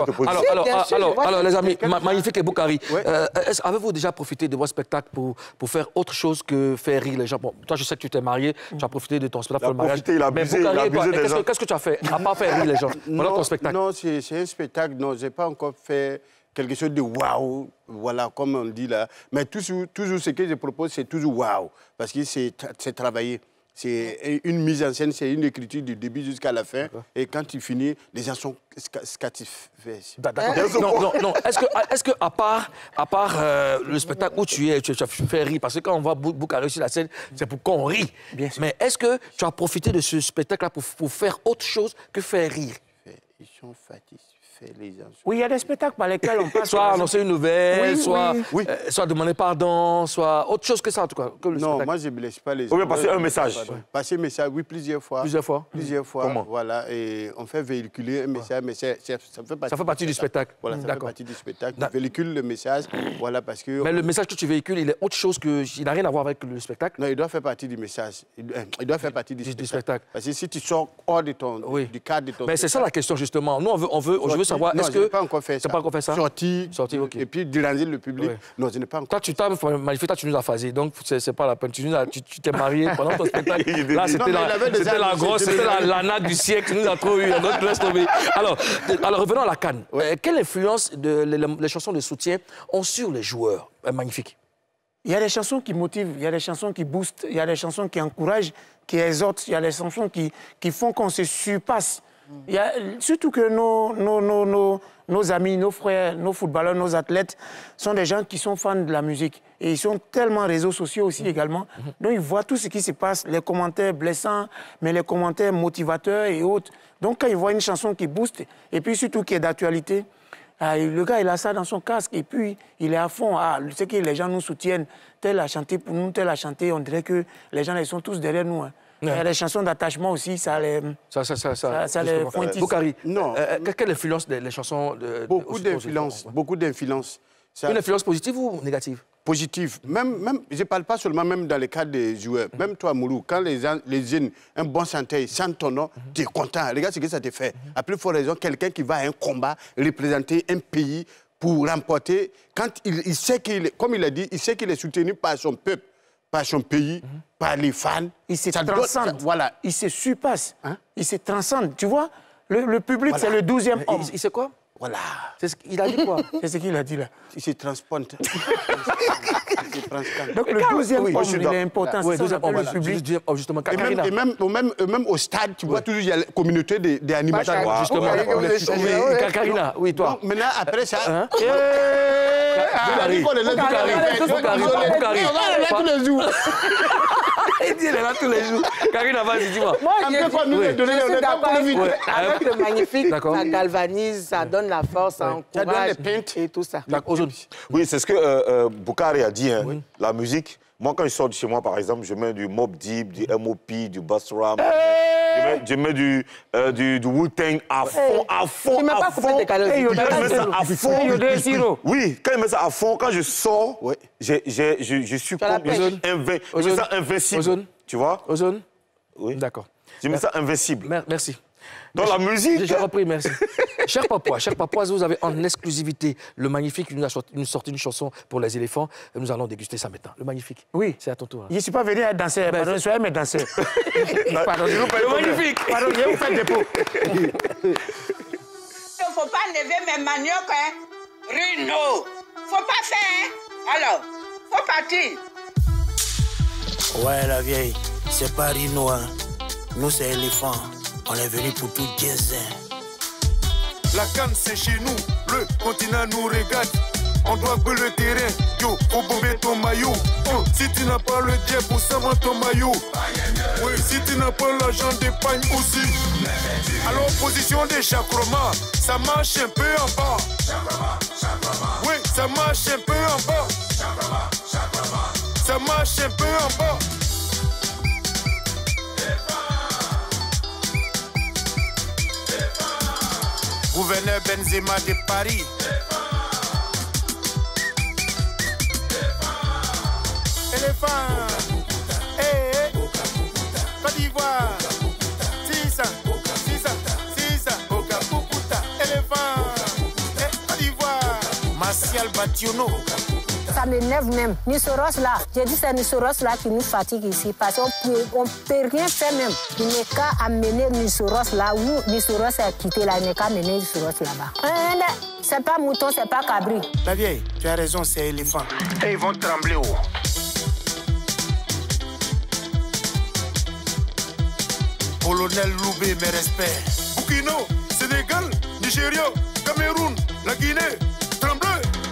Alors, les amis, Magnifique et Boukari, avez-vous déjà profité de votre spectacle pour faire autre chose que faire rire les gens? Bon, toi, je sais que tu t'es marié, tu as profité de ton spectacle pour le mariage. Il a abusé, qu'est-ce que tu as fait, à part faire rire les gens pendant ton spectacle? Non, c'est un spectacle, non, je n'ai pas encore fait quelque chose de waouh, voilà, comme on dit là. Mais toujours ce que je propose, c'est toujours waouh, parce que c'est travaillé. C'est une mise en scène, c'est une écriture du début jusqu'à la fin. Et quand tu finis, les gens sont satisfaits. Non. Est-ce que à part le spectacle où tu as fait rire, parce que quand on voit Boukari sur la scène, c'est pour qu'on rit. Bien sûr. Mais est-ce que tu as profité de ce spectacle-là pour faire autre chose que faire rire? Ils sont satisfaits, les gens. Oui, il y a des spectacles par lesquels on passe... Soit annoncer une nouvelle, soit demander pardon, soit autre chose que ça, en tout cas. Non, moi, je ne me laisse pas les... Ou bien passer un message. Passer un message, oui, plusieurs fois. Plusieurs fois? Plusieurs fois, Comment? Voilà. Et on fait véhiculer un message, mais ça fait partie du spectacle. Voilà, ça fait partie du spectacle. Tu véhicules le message, voilà, parce que... Mais le message que tu véhicules, il est autre chose que... Il n'a rien à voir avec le spectacle? Non, il doit faire partie du message. Il doit faire partie du spectacle. Parce que si tu sors hors de du cadre de ton... Mais c'est ça la question, justement. Nous, je veux savoir, est-ce que... Encore fait ça. Pas encore fait ça? Sorti, ok. Et puis déranger le public. Oui. Non, je n'ai pas encore. Toi, tu t'as Magnifique, toi, tu nous as phasé, donc c'est pas la peine. Tu t'es marié pendant ton spectacle. Là, c'était la grosse, c'était la natte du siècle, tu nous as trop eu, donc laisse tomber. Alors, revenons à la CAN. Quelle influence les chansons de soutien ont sur les joueurs? Magnifique. Il y a des chansons qui motivent, il y a des chansons qui boostent, il y a des chansons qui encouragent, qui exhortent, il y a des chansons qui font qu'on se surpasse. Il y a, surtout que nos amis, nos frères, nos footballeurs, nos athlètes sont des gens qui sont fans de la musique. Et ils sont tellement réseaux sociaux aussi également. Donc ils voient tout ce qui se passe, les commentaires blessants, mais les commentaires motivateurs et autres. Donc quand ils voient une chanson qui booste, et puis surtout qui est d'actualité, le gars, il a ça dans son casque et puis il est à fond. Ce que les gens nous soutiennent, tel a chanté pour nous, tel a chanté, on dirait que les gens ils sont tous derrière nous. Hein. Il y a des chansons d'attachement aussi, ça les pointille. Boukari, quelle influence les chansons de... Beaucoup d'influence. Une influence positive ou négative? Positive. Même, je ne parle pas seulement même dans le cadre des joueurs. Même toi, Moulou, quand les jeunes, un bon chanteur, chantent ton nom, tu es content. Regarde ce que ça te fait. À plus forte raison, quelqu'un qui va à un combat, représenter un pays pour remporter, quand il sait comme il a dit, il sait qu'il est soutenu par son peuple, par son pays, par les fans. Il se transcende. Voilà. Il se surpasse. Il se transcende. Tu vois, le public, c'est le 12e homme. Il sait quoi? Voilà. Il a dit quoi? C'est ce qu'il a dit là. Il se transporte. Donc le 12e homme, il est important. Oui, le public. Justement, et même au stade, tu vois toujours, il y a la communauté des animateurs. Justement. Karina, oui, toi. Maintenant, après ça... Il dit, elle est là tous les jours. Karina, vas-y, dis-moi. Moi, je suis d'accord avec le Magnifique. Ça galvanise, ça donne la force, ça encourage et tout ça. Oui, c'est ce que Boukari a dit. Hein. La musique, moi, quand je sors de chez moi, par exemple, je mets du Mobb Deep, du MOP, du Busta Rhymes. Je mets du Wu-Tang à fond. Tu ne mets pas coupé tes calories. Quand je mets ça à fond, oui, quand je mets ça à fond, quand je sors, je suis invincible. Tu vois? Ozone? Oui. D'accord. Je mets ça invincible. Merci. Dans la musique. J'ai repris, merci. Cher Papouas, vous avez en exclusivité le Magnifique qui nous a sorti une chanson pour les éléphants. Nous allons déguster ça maintenant. Le Magnifique. Oui. C'est à ton tour. Hein. Je ne suis pas venu à danser. Pardon, soyez mes danseurs. Pardon, je vous paye le Magnifique. Pardon, je vais vous faire des pots. Il ne faut pas lever mes maniocs, hein. Rino. Faut pas faire, hein. Alors, faut partir. Ouais, la vieille, c'est pas Rino, hein. Nous, c'est éléphant. On est venu pour tout gaiser. La canne c'est chez nous, le continent nous regarde. On doit jouer le terrain, yo, faut bomber ton maillot. Oh, si tu n'as pas le diable pour savoir ton maillot. Oui, si tu n'as pas l'argent d'épargne aussi. Alors position des chakroma, ça marche un peu en bas. Oui, ça marche un peu en bas. Ça marche un peu en bas. Gouverneur Benzema de Paris. Éléphant. d'Ivoire. Sisa, Sisa, Sisa, Okapukuta, éléphant. Côte d'Ivoire. Martial Bationo. Ça m'énerve même. Nisoros là, j'ai dit c'est Nisoros là qui nous fatigue ici parce qu'on peut rien faire même. Il n'est qu'à amener Nisoros là où Nisoros a quitté là, il n'est qu'à amener Nisoros là-bas. C'est pas mouton, c'est pas cabri. La vieille, tu as raison, c'est éléphant. Et ils vont trembler haut. Colonel Loubé, mes respects. Burkina, Sénégal, Nigeria, Cameroun, la Guinée, tremblez.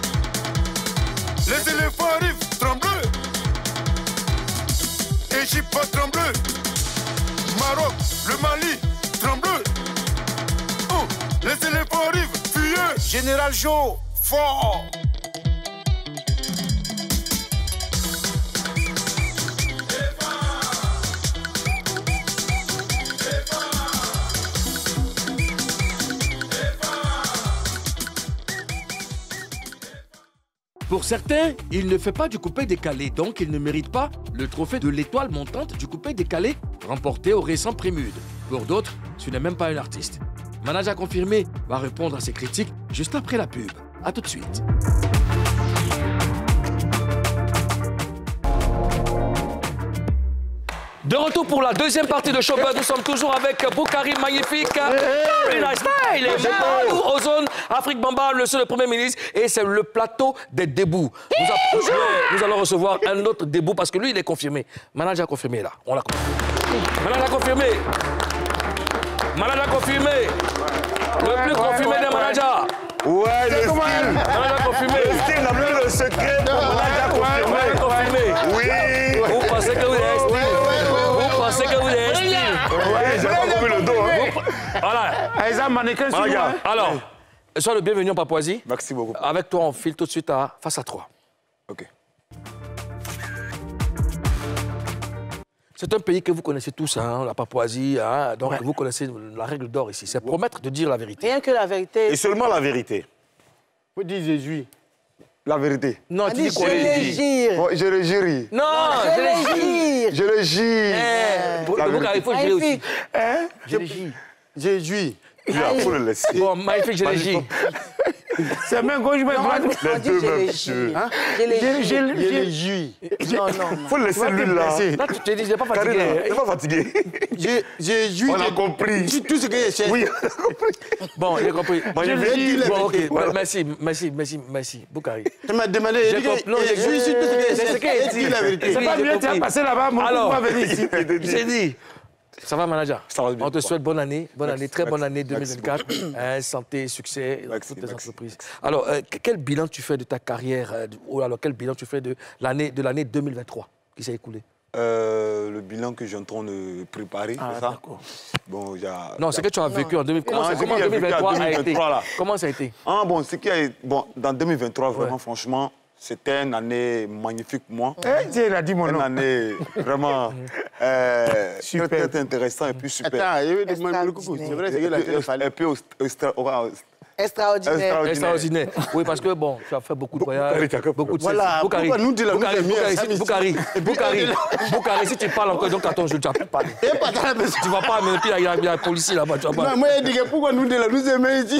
Les éléphants arrivent, tremblez. Égypte, tremblez. Maroc, le Mali, tremblez. Oh, les éléphants arrivent, fuyez. Général Joe, fort. Pour certains, il ne fait pas du coupé-décalé, donc il ne mérite pas le trophée de l'étoile montante du coupé-décalé remporté au récent Prémude. Pour d'autres, ce n'est même pas un artiste. Manager confirmé va répondre à ces critiques juste après la pub. A tout de suite. De retour pour la deuxième partie de Showbuzz, nous sommes toujours avec Boukari Magnifique, Very Nice Style, et Mamadou Ozone, Afrique Bamba, le Premier ministre, et c'est le plateau des débouts. Nous allons recevoir un autre début parce que lui, il est confirmé. Manager confirmé là, on l'a confirmé. Manager confirmé. Manager confirmé. Le plus confirmé des managers. Ouais, le style. Manager confirmé. Le style n'a plus le secret pour manager confirmé. Oui. Vous pensez que vous êtes style. Vous pensez que vous êtes style. Ouais, j'ai pas compris le dos. Voilà. Ils ont mannequin sur moi. Alors, sois le bienvenu en Papouasie. Merci beaucoup. Avec toi, on file tout de suite face à 3. OK. C'est un pays que vous connaissez tous, hein, la Papouasie. Hein, donc, vous connaissez la règle d'or ici. C'est promettre de dire la vérité. Rien que la vérité. Et seulement la vérité. Vous dites Jésus. La vérité. Non, tu dis quoi? Je le jure. Oh, je le jure. Non, je le jure. Je le jure. Il faut le jurer aussi. Je le jure. Jésus. Il faut le laisser. Bon, magnifique, je le jure. C'est même gauche, mais droite. Les deux mêmes jeux. Je le jure. Non, non. Il faut le laisser lui là. Là, tu te dis, il n'est pas fatigué. Il n'est pas fatigué. Jésus. On a compris. Tout ce que j'ai fait. Oui, on a compris. Bon, j'ai compris. Bon, ok, merci, Boukari. Tu m'as demandé. Jésus, tout ce c'est ce qu'il dit. la vérité. C'est pas mieux, tu as passé là-bas, mon Alors, pas venir ici. J'ai dit. Ça va, manager? Ça va bien. On te souhaite bonne année, très bonne année 2024. Santé, succès, toutes les entreprises. Alors, quel bilan tu fais de ta carrière, ou alors quel bilan tu fais de l'année 2023 qui s'est écoulée? Le bilan que j'ai en train de préparer, c'est ça? Bon, non, c'est que tu as vécu en 2023. Comment 2023 a été? Comment ça a été? Ah bon, dans 2023, vraiment, franchement, c'était une année magnifique pour moi. Il a dit mon nom. Une année vraiment très intéressante et puis super. Attends, il y avait des moments de coucou. C'est vrai, c'est que la télé fallait. Et puis Extraordinaire. Oui, parce que bon, tu as fait beaucoup de voyages, beaucoup de... Voilà, pourquoi nous disons la Boukari, si tu parles encore dans 14 jours, tu vas plus parler. Tu vas pas, mais puis il y a un policier là-bas, tu vas pas... Non, moi, je dis pourquoi nous disons nous aimons ici.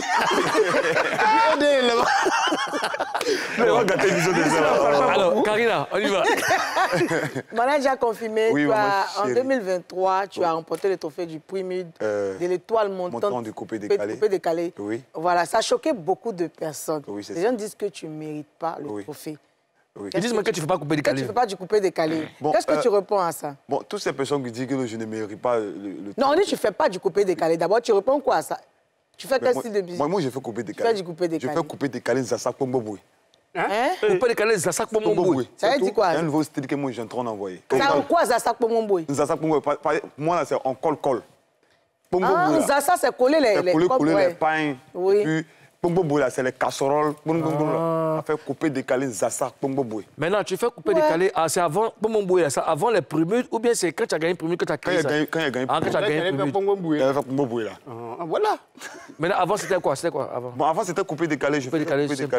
Alors, Karina, on y va. Manager confirmé, Oui, en 2023, tu as remporté le trophée du Prémude, de l'étoile montante du coupé décalé. Oui. Voilà, ça a choqué beaucoup de personnes. Oui, les gens disent que tu ne mérites pas le trophée. Oui. Ils disent même que tu ne fais pas couper décalé. Que tu ne fais pas du coupé décalé. Bon, qu'est-ce que tu réponds à ça? Bon, toutes ces personnes qui disent que je ne mérite pas le non, on dit que tu ne fais pas du coupé décalé. D'abord, tu réponds quoi à ça? Tu fais quel style de musique? Moi, je fais couper décalé. Tu fais du coupé décalé. Je fais couper décalé Zassa Pomboboui. Couper décalé Zassa Pomboboui. Ça veut dire quoi? C'est un nouveau style que moi, j'ai en train d'envoyer. Ça en quoi Zassa Pomboboui? Zassa Pomboboui, moi, c'est en colle-colle. Ah, Zassa, c'est coller les pains. Oui. Puis, Pomboboui, c'est les casseroles. On fait couper décalé Zassa Pomboboui. Maintenant, tu fais couper décalé, c'est avant Pomboboui, avant les Prémudes, ou bien c'est quand tu as gagné Prémude que tu as créé ça? Quand il a gagné Prémude. Quand tu as gagné Prémude. Il a fait Pomboboui, là. Voilà. Maintenant, avant, c'était quoi? Bon, avant, c'était couper décalé. Je fais couper décalé.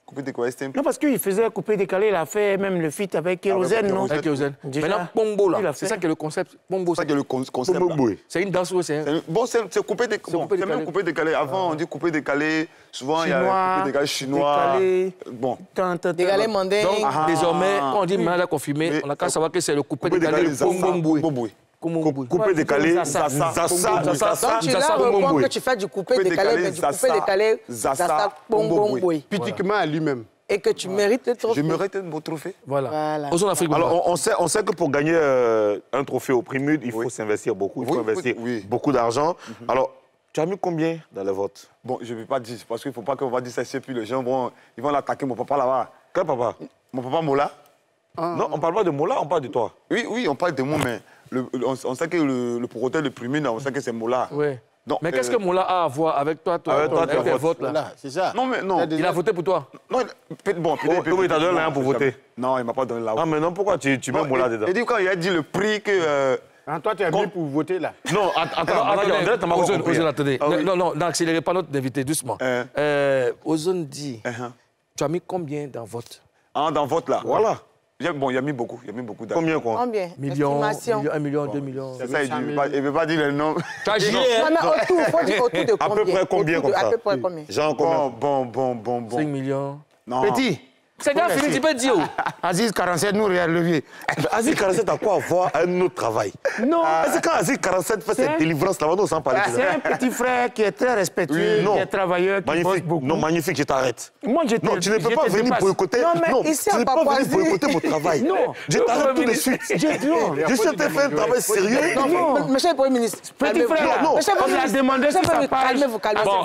Coupé-décalé, c'était... Non, parce qu'il faisait coupé-décalé, il a fait même le feat avec Kérosène, non? Avec Kérosène. Maintenant, Bongo, là, c'est ça qui est le concept. Bongo, c'est ça qui est le concept. C'est une danse ou c'est... Bon, c'est coupé-décalé. C'est même coupé-décalé. Avant, on dit coupé-décalé. Souvent, il y a coupé-décalé chinois. Bon. Décalé mandingue. Donc, désormais, quand on dit malade à confirmer, on a qu'à savoir que c'est le coupé-décalé Bongo. Coupé décalé, Zassa. Donc tu là reprends que tu fais du coupé décalé, mais du coupé décalé, Zassa, Bongo. Pratiquement à lui-même. Et que tu mérites le trophée. Je mérite un beau trophée. Voilà. Alors, on sait que pour gagner un trophée au Primude, il faut s'investir beaucoup. Il faut investir beaucoup d'argent. Alors, tu as mis combien dans le vote? Bon, je ne vais pas dire, parce qu'il ne faut pas qu'on va dire ça, et puis les gens ils vont l'attaquer, mon papa là-bas. Quel papa? Mon papa Mola. Non, on ne parle pas de Mola, on parle de toi. Oui, on parle de moi, mais on sait que le promoteur de Primude, on sait que c'est Mola. Oui. Donc, mais qu'est-ce que Mola a à voir avec toi, avec tes votes là? C'est ça. Non, mais non. Il a voté pour toi? Non, bon, peut-être. Il t'a donné l'argent pour voter? Non, il ne m'a pas donné l'argent. Ah, mais non, pourquoi tu mets Mola dedans? Il dit quand il a dit le prix que. Toi, tu as mis pour voter là? Non, attendez. Non, n'accélérez pas notre invité, doucement. Ozone dit, tu as mis combien dans vote? Dans vote là? Voilà. Bon, il a mis beaucoup d'argent. Combien quoi? Combien? Millions, 1 million, 2 millions. C'est ça, il ne veut pas dire le nom. Tu as géré, hein? Non, mais autour, il faut dire autour de combien? À peu près combien comme ça? À peu près combien? Genre combien? Bon. 5 millions. Non. Petit. C'est déjà fini, tu peux dire. Aziz 47, nous, regarde le vieux. Aziz 47 a quoi à voir un autre travail? Non. Est-ce que quand Aziz 47 fait cette délivrance là-bas, on s'en parle? C'est un petit frère qui est très respectueux, qui est travailleur, qui bosse beaucoup. Non, magnifique, je t'arrête. Moi, non, tu ne peux pas venir boycotter. Non, mais ici, tu ne peux pas venir boycotter mon travail. Non. Je t'arrête tout de suite. Je suis en train de faire un travail sérieux. Non, monsieur le Premier ministre. Petit frère, non. on lui a demandé sur sa page. Calmez-vous, calmez-vous.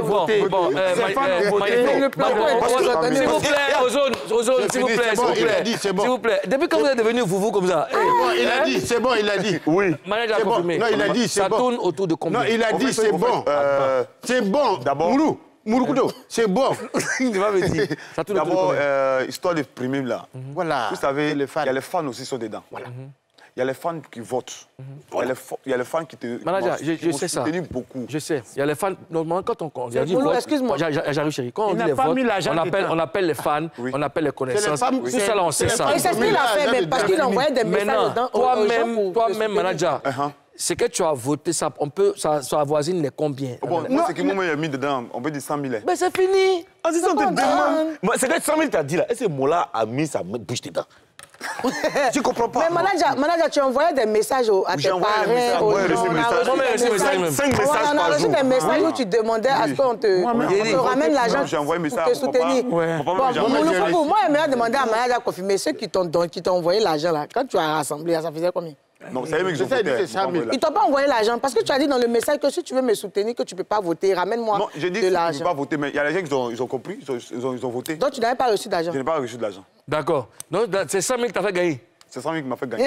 S'il vous plaît, Ozone, s'il vous plaît. Depuis quand vous êtes devenu vous comme ça? Il a dit, c'est bon, il a dit. Oui. Manager a confirmé. Non, il a dit, c'est bon. Ça tourne autour de combien? Non, il a dit, c'est bon. C'est bon. D'abord. Mouroukoudou, c'est bon. Il va me dire. D'abord, histoire de Primude là. Voilà. Vous savez, il y a les fans aussi sont dedans. Voilà. Il y a les fans qui votent. Il y a les fans qui te... Manager, je sais ça. Beaucoup. Je sais. Il y a les fans... Normalement, quand on dit vote... Excuse-moi. J'arrive, chérie. Quand on dit les votes, on appelle les fans, on appelle les connaissances. Tout ça, là, on sait ça. Et c'est ce qu'il a fait, même, parce qu'il envoyait des messages dedans. Toi-même, manager, ce que tu as voté, ça avoisine les combien? Bon, moi, c'est que moi, il a mis dedans, on peut dire 100 000. Mais c'est fini. C'est que 100 000, tu as dit là. Est-ce que Mola a mis sa bouche dedans? Tu comprends pas? Mais manager, tu envoyais des messages à tes parents. On a reçu des messages où tu demandais à ce qu'on te ramène l'argent pour te soutenir. Moi, j'aimerais demander à manager à confirmer ceux qui t'ont envoyé l'argent là. Quand tu as rassemblé, ça faisait combien? Non, c'est eux qui ont voté. Ils t'ont pas envoyé l'argent parce que tu as dit dans le message que si tu veux me soutenir, que tu peux pas voter, ramène-moi de l'argent. Non, j'ai dit que tu ne peux pas voter, mais il y a des gens qui ont compris, ils ont voté. Donc tu n'avais pas reçu d'argent? Je n'ai pas reçu de l'argent. D'accord. Donc c'est 100 000 que tu as fait gagner? C'est 100 000 qui m'a fait gagner.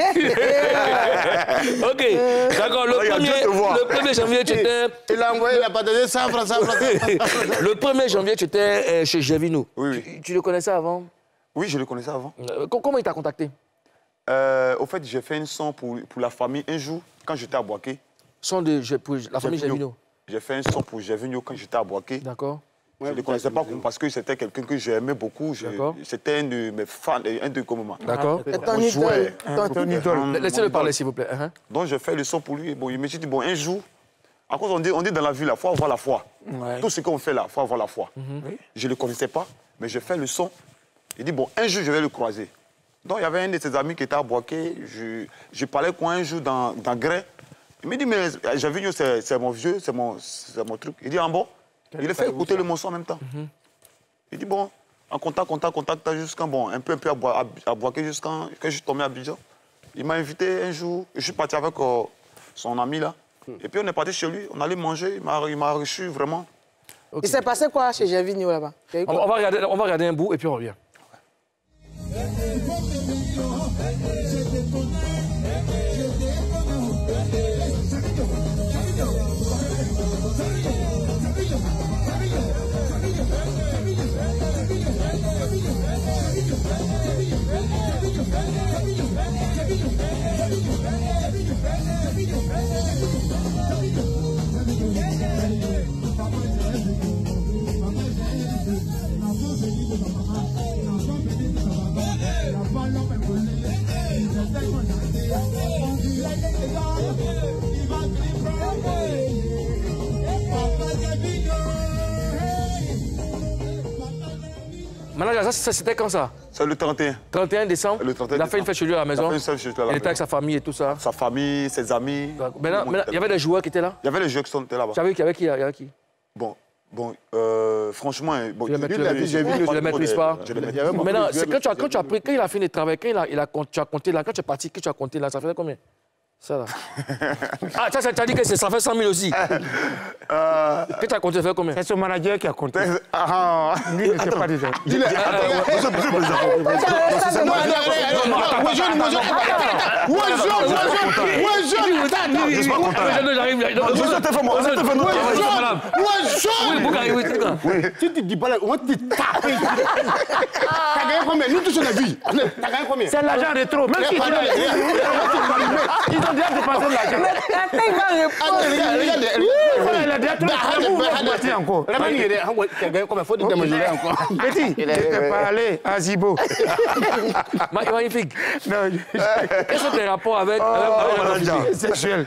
OK. D'accord. Le 1er janvier, tu étais... Il a envoyé, il a pas donné 100 francs. Le 1er janvier, tu étais chez Gervino. Oui. Tu le connaissais avant? Oui, je le connaissais avant. Comment il t'a contacté? Au fait, j'ai fait une son pour la famille un jour, quand j'étais à Boaké. Son pour la famille Gervino? J'ai fait un son pour Gervino quand j'étais à Boaké. D'accord. Je ne le connaissais pas parce que c'était quelqu'un que j'aimais beaucoup. C'était un de mes fans, un de comment. D'accord. Ton idole. Laissez-le parler, s'il vous plaît. Donc, j'ai fait le son pour lui. Bon, il me dit, bon, un jour, à cause on dit dans la vie, il faut avoir la foi. Tout ce qu'on fait là, il faut avoir la foi. Je ne le connaissais pas, mais j'ai fait le son. Il dit, bon, un jour, je vais le croiser. Donc, il y avait un de ses amis qui était à Boaké. Je parlais quoi un jour dans Grès. Il me dit, mais Gervino, c'est mon vieux, c'est mon truc. Il dit, ah bon? Il a fait écouter le morceau en même temps. Il dit, bon, en contact, jusqu'à, bon, un peu à Boaké, jusqu'à que je suis tombé à Abidjan. Il m'a invité un jour, je suis parti avec son ami là. Et puis on est parti chez lui, on allait manger, il m'a reçu vraiment. Il s'est passé quoi chez Gervino là-bas? On va regarder un bout et puis on revient. Maintenant, ça c'était quand ça? C'est le 31. 31 décembre? Le 31 il a fait une fête chez lui à la maison? Il a fait une fête chez lui à la maison. Il était avec sa famille et tout ça? Sa famille, ses amis. Maintenant, il y avait des joueurs qui étaient là? Il y avait les joueurs qui étaient là-bas. Tu as vu qu'il y avait qui? Bon, franchement... Bon, je ne les maîtrise pas. Maintenant, quand il a fini de travailler, quand tu as compté là, quand tu es parti, que tu as compté là, ça faisait combien? Ça là. Ah, tu as dit que ça fait 100 000 aussi. Que tu as compté, ça fait combien? C'est son manager qui a compté. Lui, il n'était pas déjà. Si tu dis pas là, on va te taper. T'as gagné combien? Nous tous on a vu. T'as gagné combien? C'est l'argent de trop. Même si ils ont déjà dépensé de l'argent. Il a déjà trop encore. T'as gagné combien? Faut te démesurer encore. Petit, tu t'es pas allé à Zibo. Magnifique. Quels sont tes rapports avec la musique sexuelle?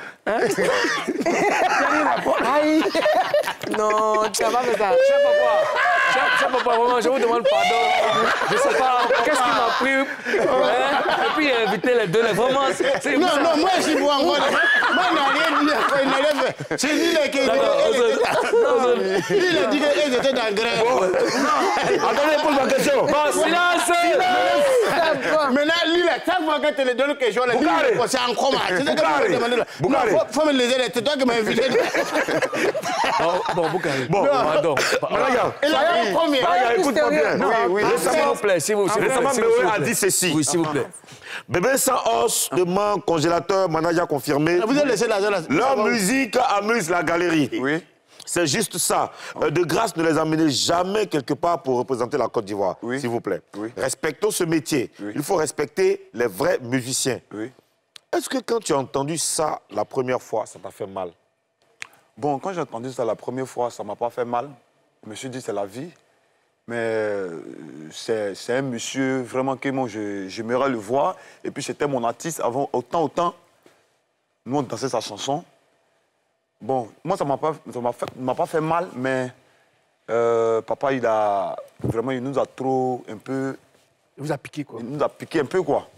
Non, tu vas pas faire ça. Chef papa, vraiment, je vous demande pardon. Je ne sais pas qu'est-ce qui m'a pris. Et puis il a invité les deux. Vraiment, c'est non, moi je suis bon encore. Moi, il n'a rien dit. Il n'a rien fait. C'est lui qui il a dit qu'ils étaient dans le grain. Attendez, pose ma question. Bon, silence. Maintenant, lui, chaque fois que tu lui donnes quelque chose, c'est en coma. C'est ce que je me demande là. Il faut me les aider. C'est toi qui m'as invité. Bon, Boukari. Bon, pardon. Il a combien? Écoute-moi bien. Oui, s'il vous plaît, s'il vous plaît. Récemment, Méoué a dit ceci. Oui, s'il vous plaît. Bébé sans os, demande congélateur, manager confirmé. Vous avez laissé la zone. Leur musique amuse la galerie. Oui. C'est juste ça. De grâce, ne les amenez jamais quelque part pour représenter la Côte d'Ivoire, s'il vous plaît. Oui. Respectons ce métier. Oui. Il faut respecter les vrais musiciens. Oui. Est-ce que quand tu as entendu ça la première fois, ça t'a fait mal? Bon, quand j'ai entendu ça la première fois, ça ne m'a pas fait mal. Je me suis dit, c'est la vie. Mais c'est un monsieur vraiment que moi, j'aimerais le voir. Et puis, c'était mon artiste avant, autant. Nous, on dansait sa chanson. Bon, moi, ça ne m'a pas fait mal, mais papa, il nous a trop un peu... Il vous a piqué, quoi? Il nous a piqué un peu, quoi.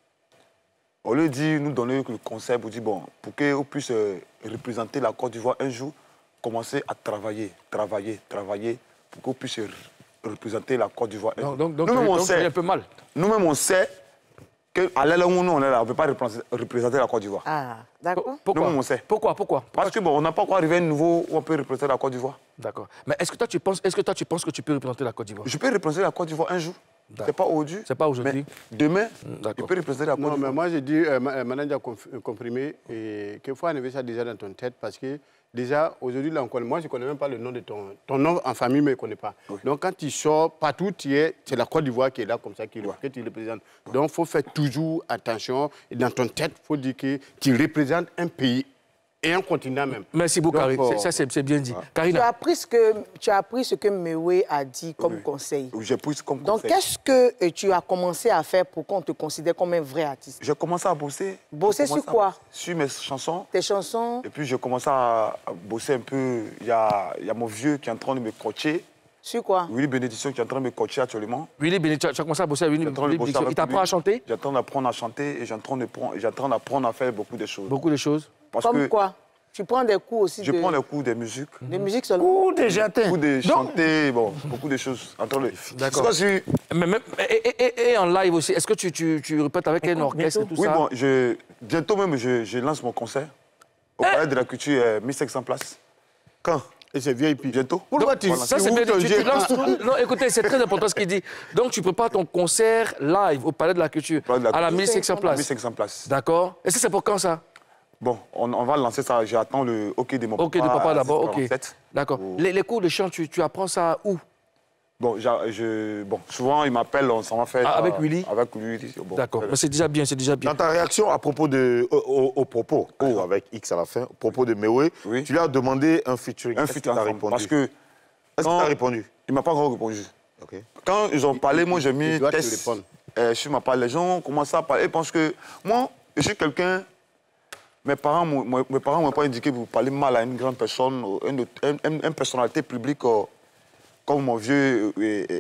On lui dit, nous donner le conseil pour dire, bon, pour qu'on puisse représenter la Côte d'Ivoire un jour, commencer à travailler, pour qu'on puisse représenter la Côte d'Ivoire. Donc c'est un peu mal. Nous-mêmes, on sait qu'à l'heure où nous, on est là, on ne peut pas représenter la Côte d'Ivoire. Ah, d'accord. Pourquoi? Nous-mêmes, on sait. Pourquoi? Parce que bon, on n'a pas encore arrivé à un niveau où on peut représenter la Côte d'Ivoire. D'accord. Mais est-ce que toi, tu penses que tu peux représenter la Côte d'Ivoire? Je peux représenter la Côte d'Ivoire un jour. C'est pas aujourd'hui. C'est pas aujourd'hui. Demain, je peux représenter la Côte d'Ivoire. Non, mais moi, j'ai dit, manager comprimé, et qu'il faut enlever ça déjà dans ton tête, parce que déjà, aujourd'hui, là encore, moi, je ne connais même pas le nom de ton nom en famille, mais je ne connais pas. Oui. Donc, quand tu sors, partout, c'est la Côte d'Ivoire qui est là, comme ça, que tu représentes. Donc, il faut faire toujours attention. Et dans ton tête, il faut dire que tu représentes un pays et un continent même. Merci beaucoup, Karine. Ça, c'est bien dit. Karina. Tu as appris ce que Méoué a dit comme conseil. J'ai pris comme conseil. Donc, qu'est-ce que tu as commencé à faire pour qu'on te considère comme un vrai artiste? J'ai commencé à bosser. Bosser sur quoi? Sur mes chansons. Tes chansons? Et puis, j'ai commencé à bosser un peu. Il y a mon vieux qui est en train de me coacher. Sur quoi? Willy Bénédiction qui est en train de me coacher actuellement. Willy Bénédiction, tu as commencé à bosser avec Willy Bénédiction. Il t'apprend à chanter? J'ai en train d'apprendre à chanter et j'ai en train d'apprendre à faire beaucoup de choses. Beaucoup de choses? Comme quoi? Tu prends des cours aussi? Je prends des cours de musique. De musique seulement? Cours de chanter. Cours de chanter, bon, beaucoup de choses. D'accord. Et en live aussi, est-ce que tu répètes avec un orchestre et tout ça? Oui, bon, bientôt même, je lance mon concert au Palais de la Culture, 1500 places. Quand? Et c'est VIP. Bientôt. Pourquoi tu ça, c'est bien. Tu lances tout. Non, écoutez, c'est très important ce qu'il dit. Donc, tu prépares ton concert live au Palais de la Culture, à la 1500 places. 1500 places. D'accord. Et ça, c'est pour quand, ça? Bon, on va lancer ça. J'attends le OK de mon papa. OK de papa d'abord, OK. 47. D'accord. Les cours de chant, tu apprends ça où? Bon, souvent, il m'appelle, on s'en va faire... avec Willy? Avec Willy. Bon, d'accord, mais c'est déjà bien, c'est déjà bien. Dans ta réaction à propos de... au propos, avec X à la fin, au propos de Méoué, tu lui as demandé un featuring. Un featuring, répondu. Parce que... Est-ce qu'il t'a répondu? Il ne m'a pas encore répondu. OK. Quand ils ont parlé, moi, j'ai mis test sur ma page. Les gens ont commencé à parler parce que moi, je suis quelqu'un... Mes parents ne m'ont pas indiqué que vous parlez mal à une grande personne, une personnalité publique. comme mon vieux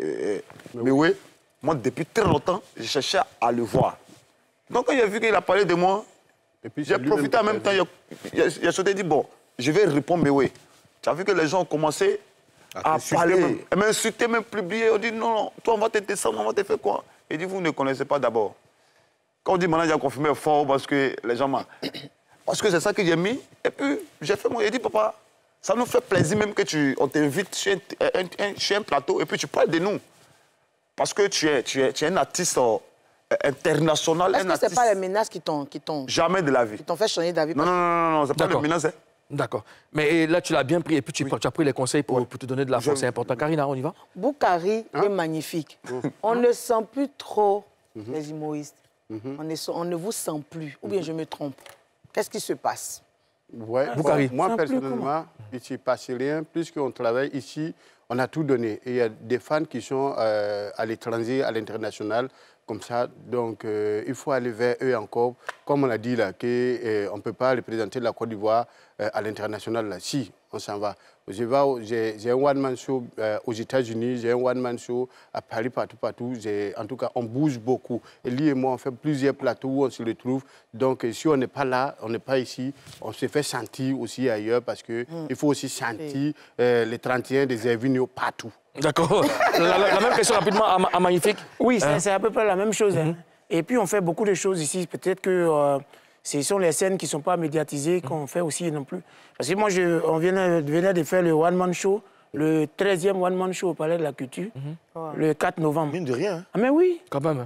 Mewé, moi, depuis très longtemps, je cherchais à le voir. Donc, quand il a vu qu'il a parlé de moi, j'ai profité en même temps, il a sauté et dit, bon, je vais répondre Mewé. Tu as vu que les gens ont commencé à parler, à m'insulter, même publier. On dit, non, non, toi, on va te descendre, on va te faire quoi? Il dit, vous ne connaissez pas d'abord. Quand on dit, maintenant, j'ai confirmé fort parce que les gens m'ont... Parce que c'est ça que j'ai mis. Et puis, j'ai fait mon... Il dit, papa, ça nous fait plaisir même que on t'invite chez un plateau et puis tu parles de nous. Parce que tu es un artiste international. Est-ce que ce n'est pas les menaces qui t'ont... Jamais de la vie. Qui t'ont fait changer d'avis? Non, non, non, non, c'est pas les menaces. Hein. D'accord. Mais là, tu l'as bien pris et puis tu as pris les conseils pour te donner de la force. C'est important. Karina, on y va? Boukari est magnifique. On ne sent plus trop les humoristes. On ne vous sent plus. Ou bien je me trompe. Qu'est-ce qui se passe? Ouais, moi, personnellement, il ne s'est passé rien. Puisqu'on travaille ici, on a tout donné. Et il y a des fans qui sont à l'étranger, à l'international, comme ça. Donc, il faut aller vers eux encore. Comme on a dit là, qu'on ne peut pas représenter la Côte d'Ivoire à l'international. Là. Si, on s'en va. J'ai un one-man show aux États-Unis, j'ai un one-man show à Paris, partout. En tout cas, on bouge beaucoup. Et lui et moi, on fait plusieurs plateaux où on se retrouve. Donc, si on n'est pas là, on n'est pas ici, on se fait sentir aussi ailleurs parce qu'il faut aussi sentir les 31 des Ervinio partout. D'accord. La même question rapidement à Magnifique. Oui, c'est à peu près la même chose. Hein. Et puis, on fait beaucoup de choses ici. Peut-être que... ce sont les scènes qui ne sont pas médiatisées qu'on fait aussi non plus. Parce que moi, on venait de faire le one-man show, le 13e one-man show au Palais de la Culture, le 4 novembre. Mine de rien. Hein? Ah, mais oui. Quand même.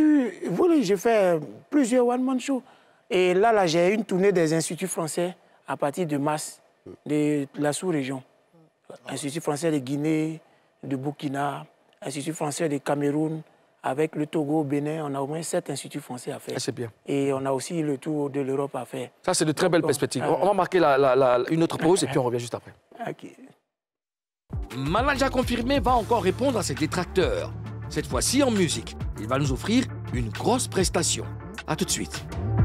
J'ai fait plusieurs one-man shows. Et là j'ai une tournée des instituts français à partir de mars, de la sous-région. Institut français de Guinée, de Burkina, Institut français de Cameroun. Avec le Togo, au Bénin, on a au moins 7 instituts français à faire. C'est bien. Et on a aussi le tour de l'Europe à faire. Ça, c'est de très belles perspectives. On va marquer une autre pause et puis on revient juste après. Okay. Manager confirmé va encore répondre à ses détracteurs. Cette fois-ci en musique. Il va nous offrir une grosse prestation. A tout de suite.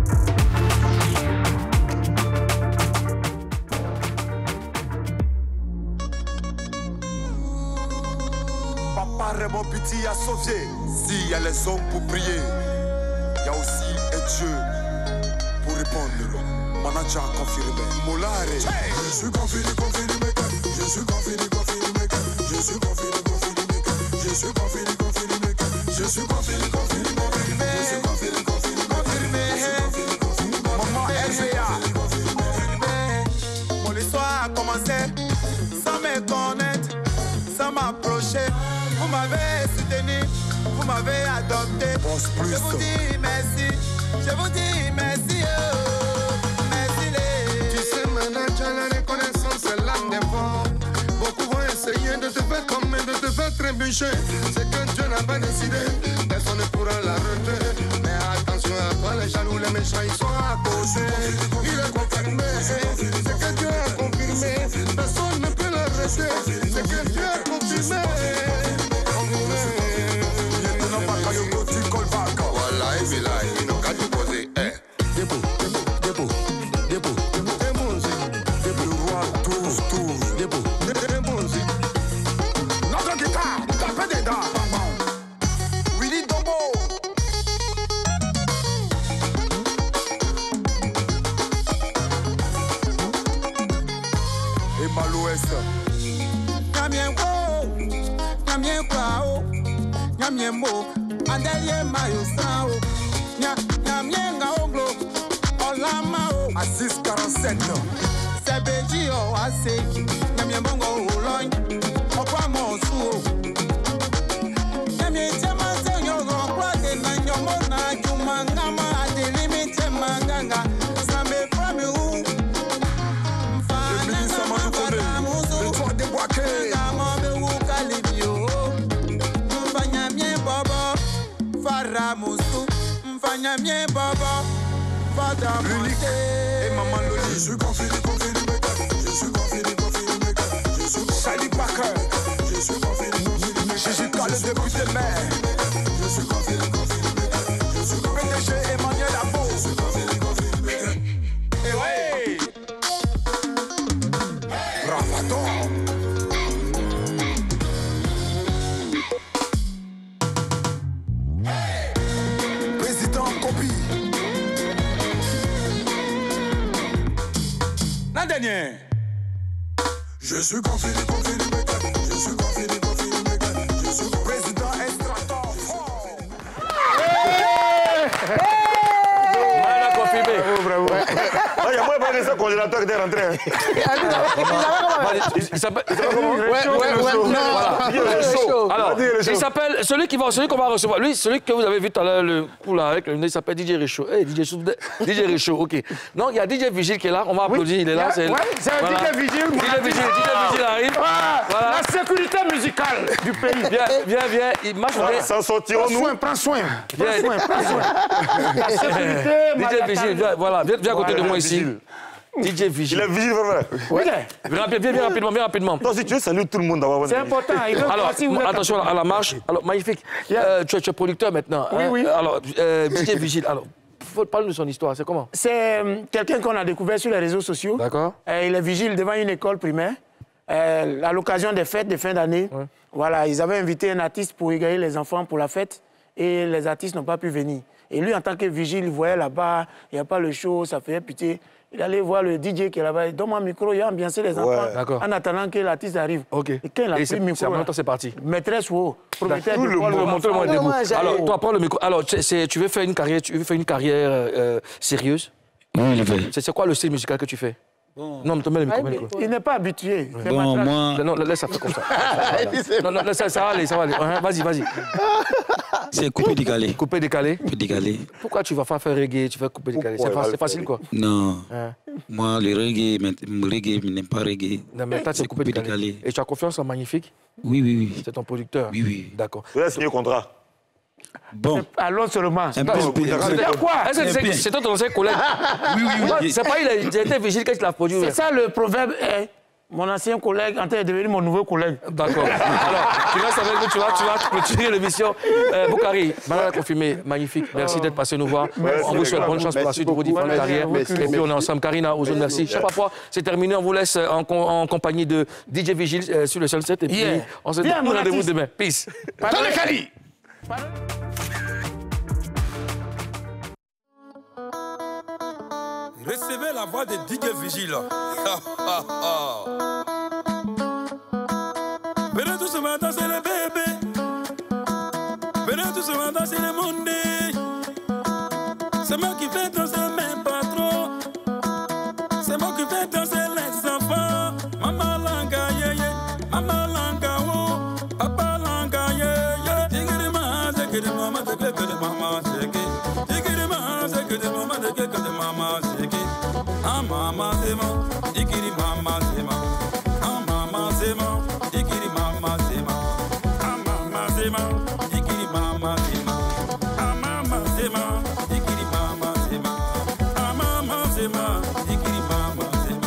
Raymond Petit a sauvé. S'il y a les hommes pour prier, il y a aussi un Dieu pour répondre. Manager confirmé. Molare. Je suis confirmé, je suis confirmé, je suis confirmé, je suis confirmé, je suis confirmé, Maman RVA. Mon histoire a commencé sans me connaître, sans m'approcher. Vous m'avez soutenu, vous m'avez adopté. Je vous dis merci, je vous dis merci, merci les. Tu sais manager, la reconnaissance c'est l'âme des forts. Beaucoup vont essayer de te faire comme de te faire trébucher. C'est que Dieu n'a pas décidé, personne ne pourra l'arrêter. Mais attention à toi, les jaloux, les méchants, ils sont à causer. Il est confirmé, c'est que Dieu a confirmé. Personne ne peut l'arrêter, c'est que Dieu a confirmé. Et maman Loli, je suis confirmé, je suis confirmé, je suis Sally Parker, je suis confirmé, je suis calé depuis demain. Je suis confirmé, je suis PDG Emmanuel Abo. Je suis confirmé. Et ouais, bravo. gagné. Je suis confiné, je suis confiné, je suis président extracteur. Bravo. Il y a moins de ça congélateur qui est rentré. Il s'appelle alors, il s'appelle celui qu'on va recevoir. Lui, celui que vous avez vu tout à l'heure, le coup là avec le nez, il s'appelle DJ Richaud. DJ Richaud, ok. Non, il y a DJ Vigile qui est là. On va applaudir. Il est là. C'est DJ Vigile. DJ Vigile arrive. La sécurité musicale du pays. Viens. Il marche. Ça sortirons-nous. Prends soin. La sécurité. DJ Vigile, voilà. Viens à côté de moi ici. DJ Vigile. Il est vigile, frère. Viens rapidement. Non, si tu veux saluer tout le monde d'abord. C'est important. Alors, attention à la marche. Alors, magnifique. Tu es producteur maintenant. Oui. Alors, DJ Vigile, alors, parle de son histoire. C'est comment? C'est quelqu'un qu'on a découvert sur les réseaux sociaux. D'accord. Il est vigile devant une école primaire. À l'occasion des fêtes de fin d'année, voilà, ils avaient invité un artiste pour égayer les enfants pour la fête. Et les artistes n'ont pas pu venir. Et lui, en tant que vigile, il voyait là-bas, il n'y a pas le show, ça faisait pitié. Il allait voir le DJ qui est là-bas, donne-moi un micro, il a ambiancé les enfants en attendant que l'artiste arrive. Ok. Et quand il a pris le micro, c'est parti. Maîtresse ou haut, propriétaire tout de le monde debout. Alors, toi, prends le micro. Alors, tu veux faire une carrière sérieuse? Oui, je veux. C'est quoi le style musical que tu fais? Non, mais tu mets le micro. Il n'est pas habitué. Bon, moi... Non, laisse ça faire comme ça. Non, ça va aller. Vas-y. C'est coupé décalé. Coupé décalé? Coupé décalé. Pourquoi tu vas faire reggae, tu fais coupé décalé? C'est facile, quoi. Non. Moi, le reggae, je n'aime pas reggae. Non, mais toi, c'est coupé décalé. Et tu as confiance en Magnifique? Oui. C'est ton producteur? Oui. D'accord. Tu as signé le contrat? Bon. Allons seulement. C'est quoi? C'est ton ancien collègue. Oui. C'est pas il a été vigile quand il l'a produit. C'est ça le proverbe. Mon ancien collègue en train de devenir mon nouveau collègue. D'accord. Alors, tu restes avec nous, tu vas clôturer l'émission. Boukari, Malala confirmé, magnifique. Merci d'être passé nous voir. On vous souhaite bonne chance pour la suite de vos différentes carrières. Et puis on est ensemble. Karina, Ozone, merci. Chaque fois, c'est terminé. On vous laisse en compagnie de DJ Vigile sur le seul set. Et puis on se donne rendez-vous demain. Peace. Recevez la voix de DJ Vigile. Venez tous ce matin, c'est le bébé. Venez tous ce matin, c'est le monde. C'est moi qui fais danser mes patrons. C'est moi qui fais danser les enfants. Maman langa, maman langa, papa langa, Tigirima, c'est maman, c'est maman, mama sema, ikiri mama sema, mama sema, ikiri mama sema, mama sema, ikiri mama sema, mama sema, ikiri mama sema, mama sema, ikiri mama sema.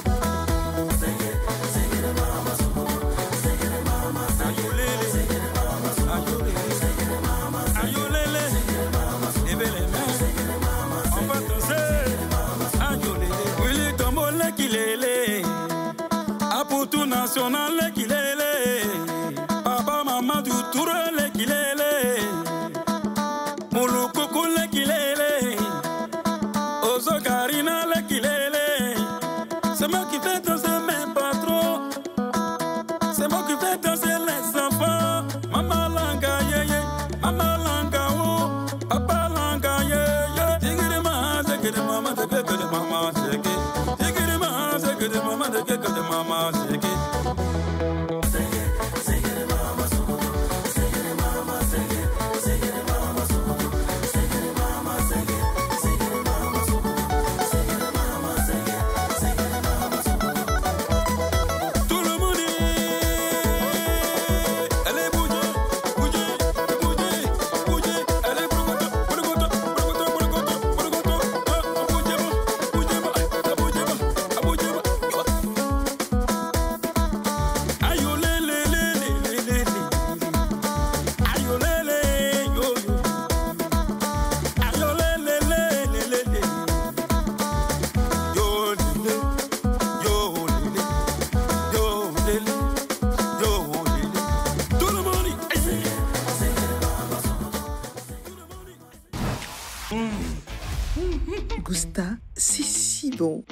Segere mama sema, segere mama, ayolele, segere mama, ayolele, segere mama, ayolele, segere mama, ebele me, segere mama, on va danser. Kilele, Aputu national kilele, Papa Mamadou Touré kilele, Mouloukoukou kilele, Ozo Karina kilele. C'est moi qui fais danser mes patrons, c'est moi qui fais danser les enfants. Maman langa maman langa papa langa Tigirima, c'est que maman, c'est que maman, c'est que. Que de maman, que de maman, c'est que. Gusta, c'est si bon.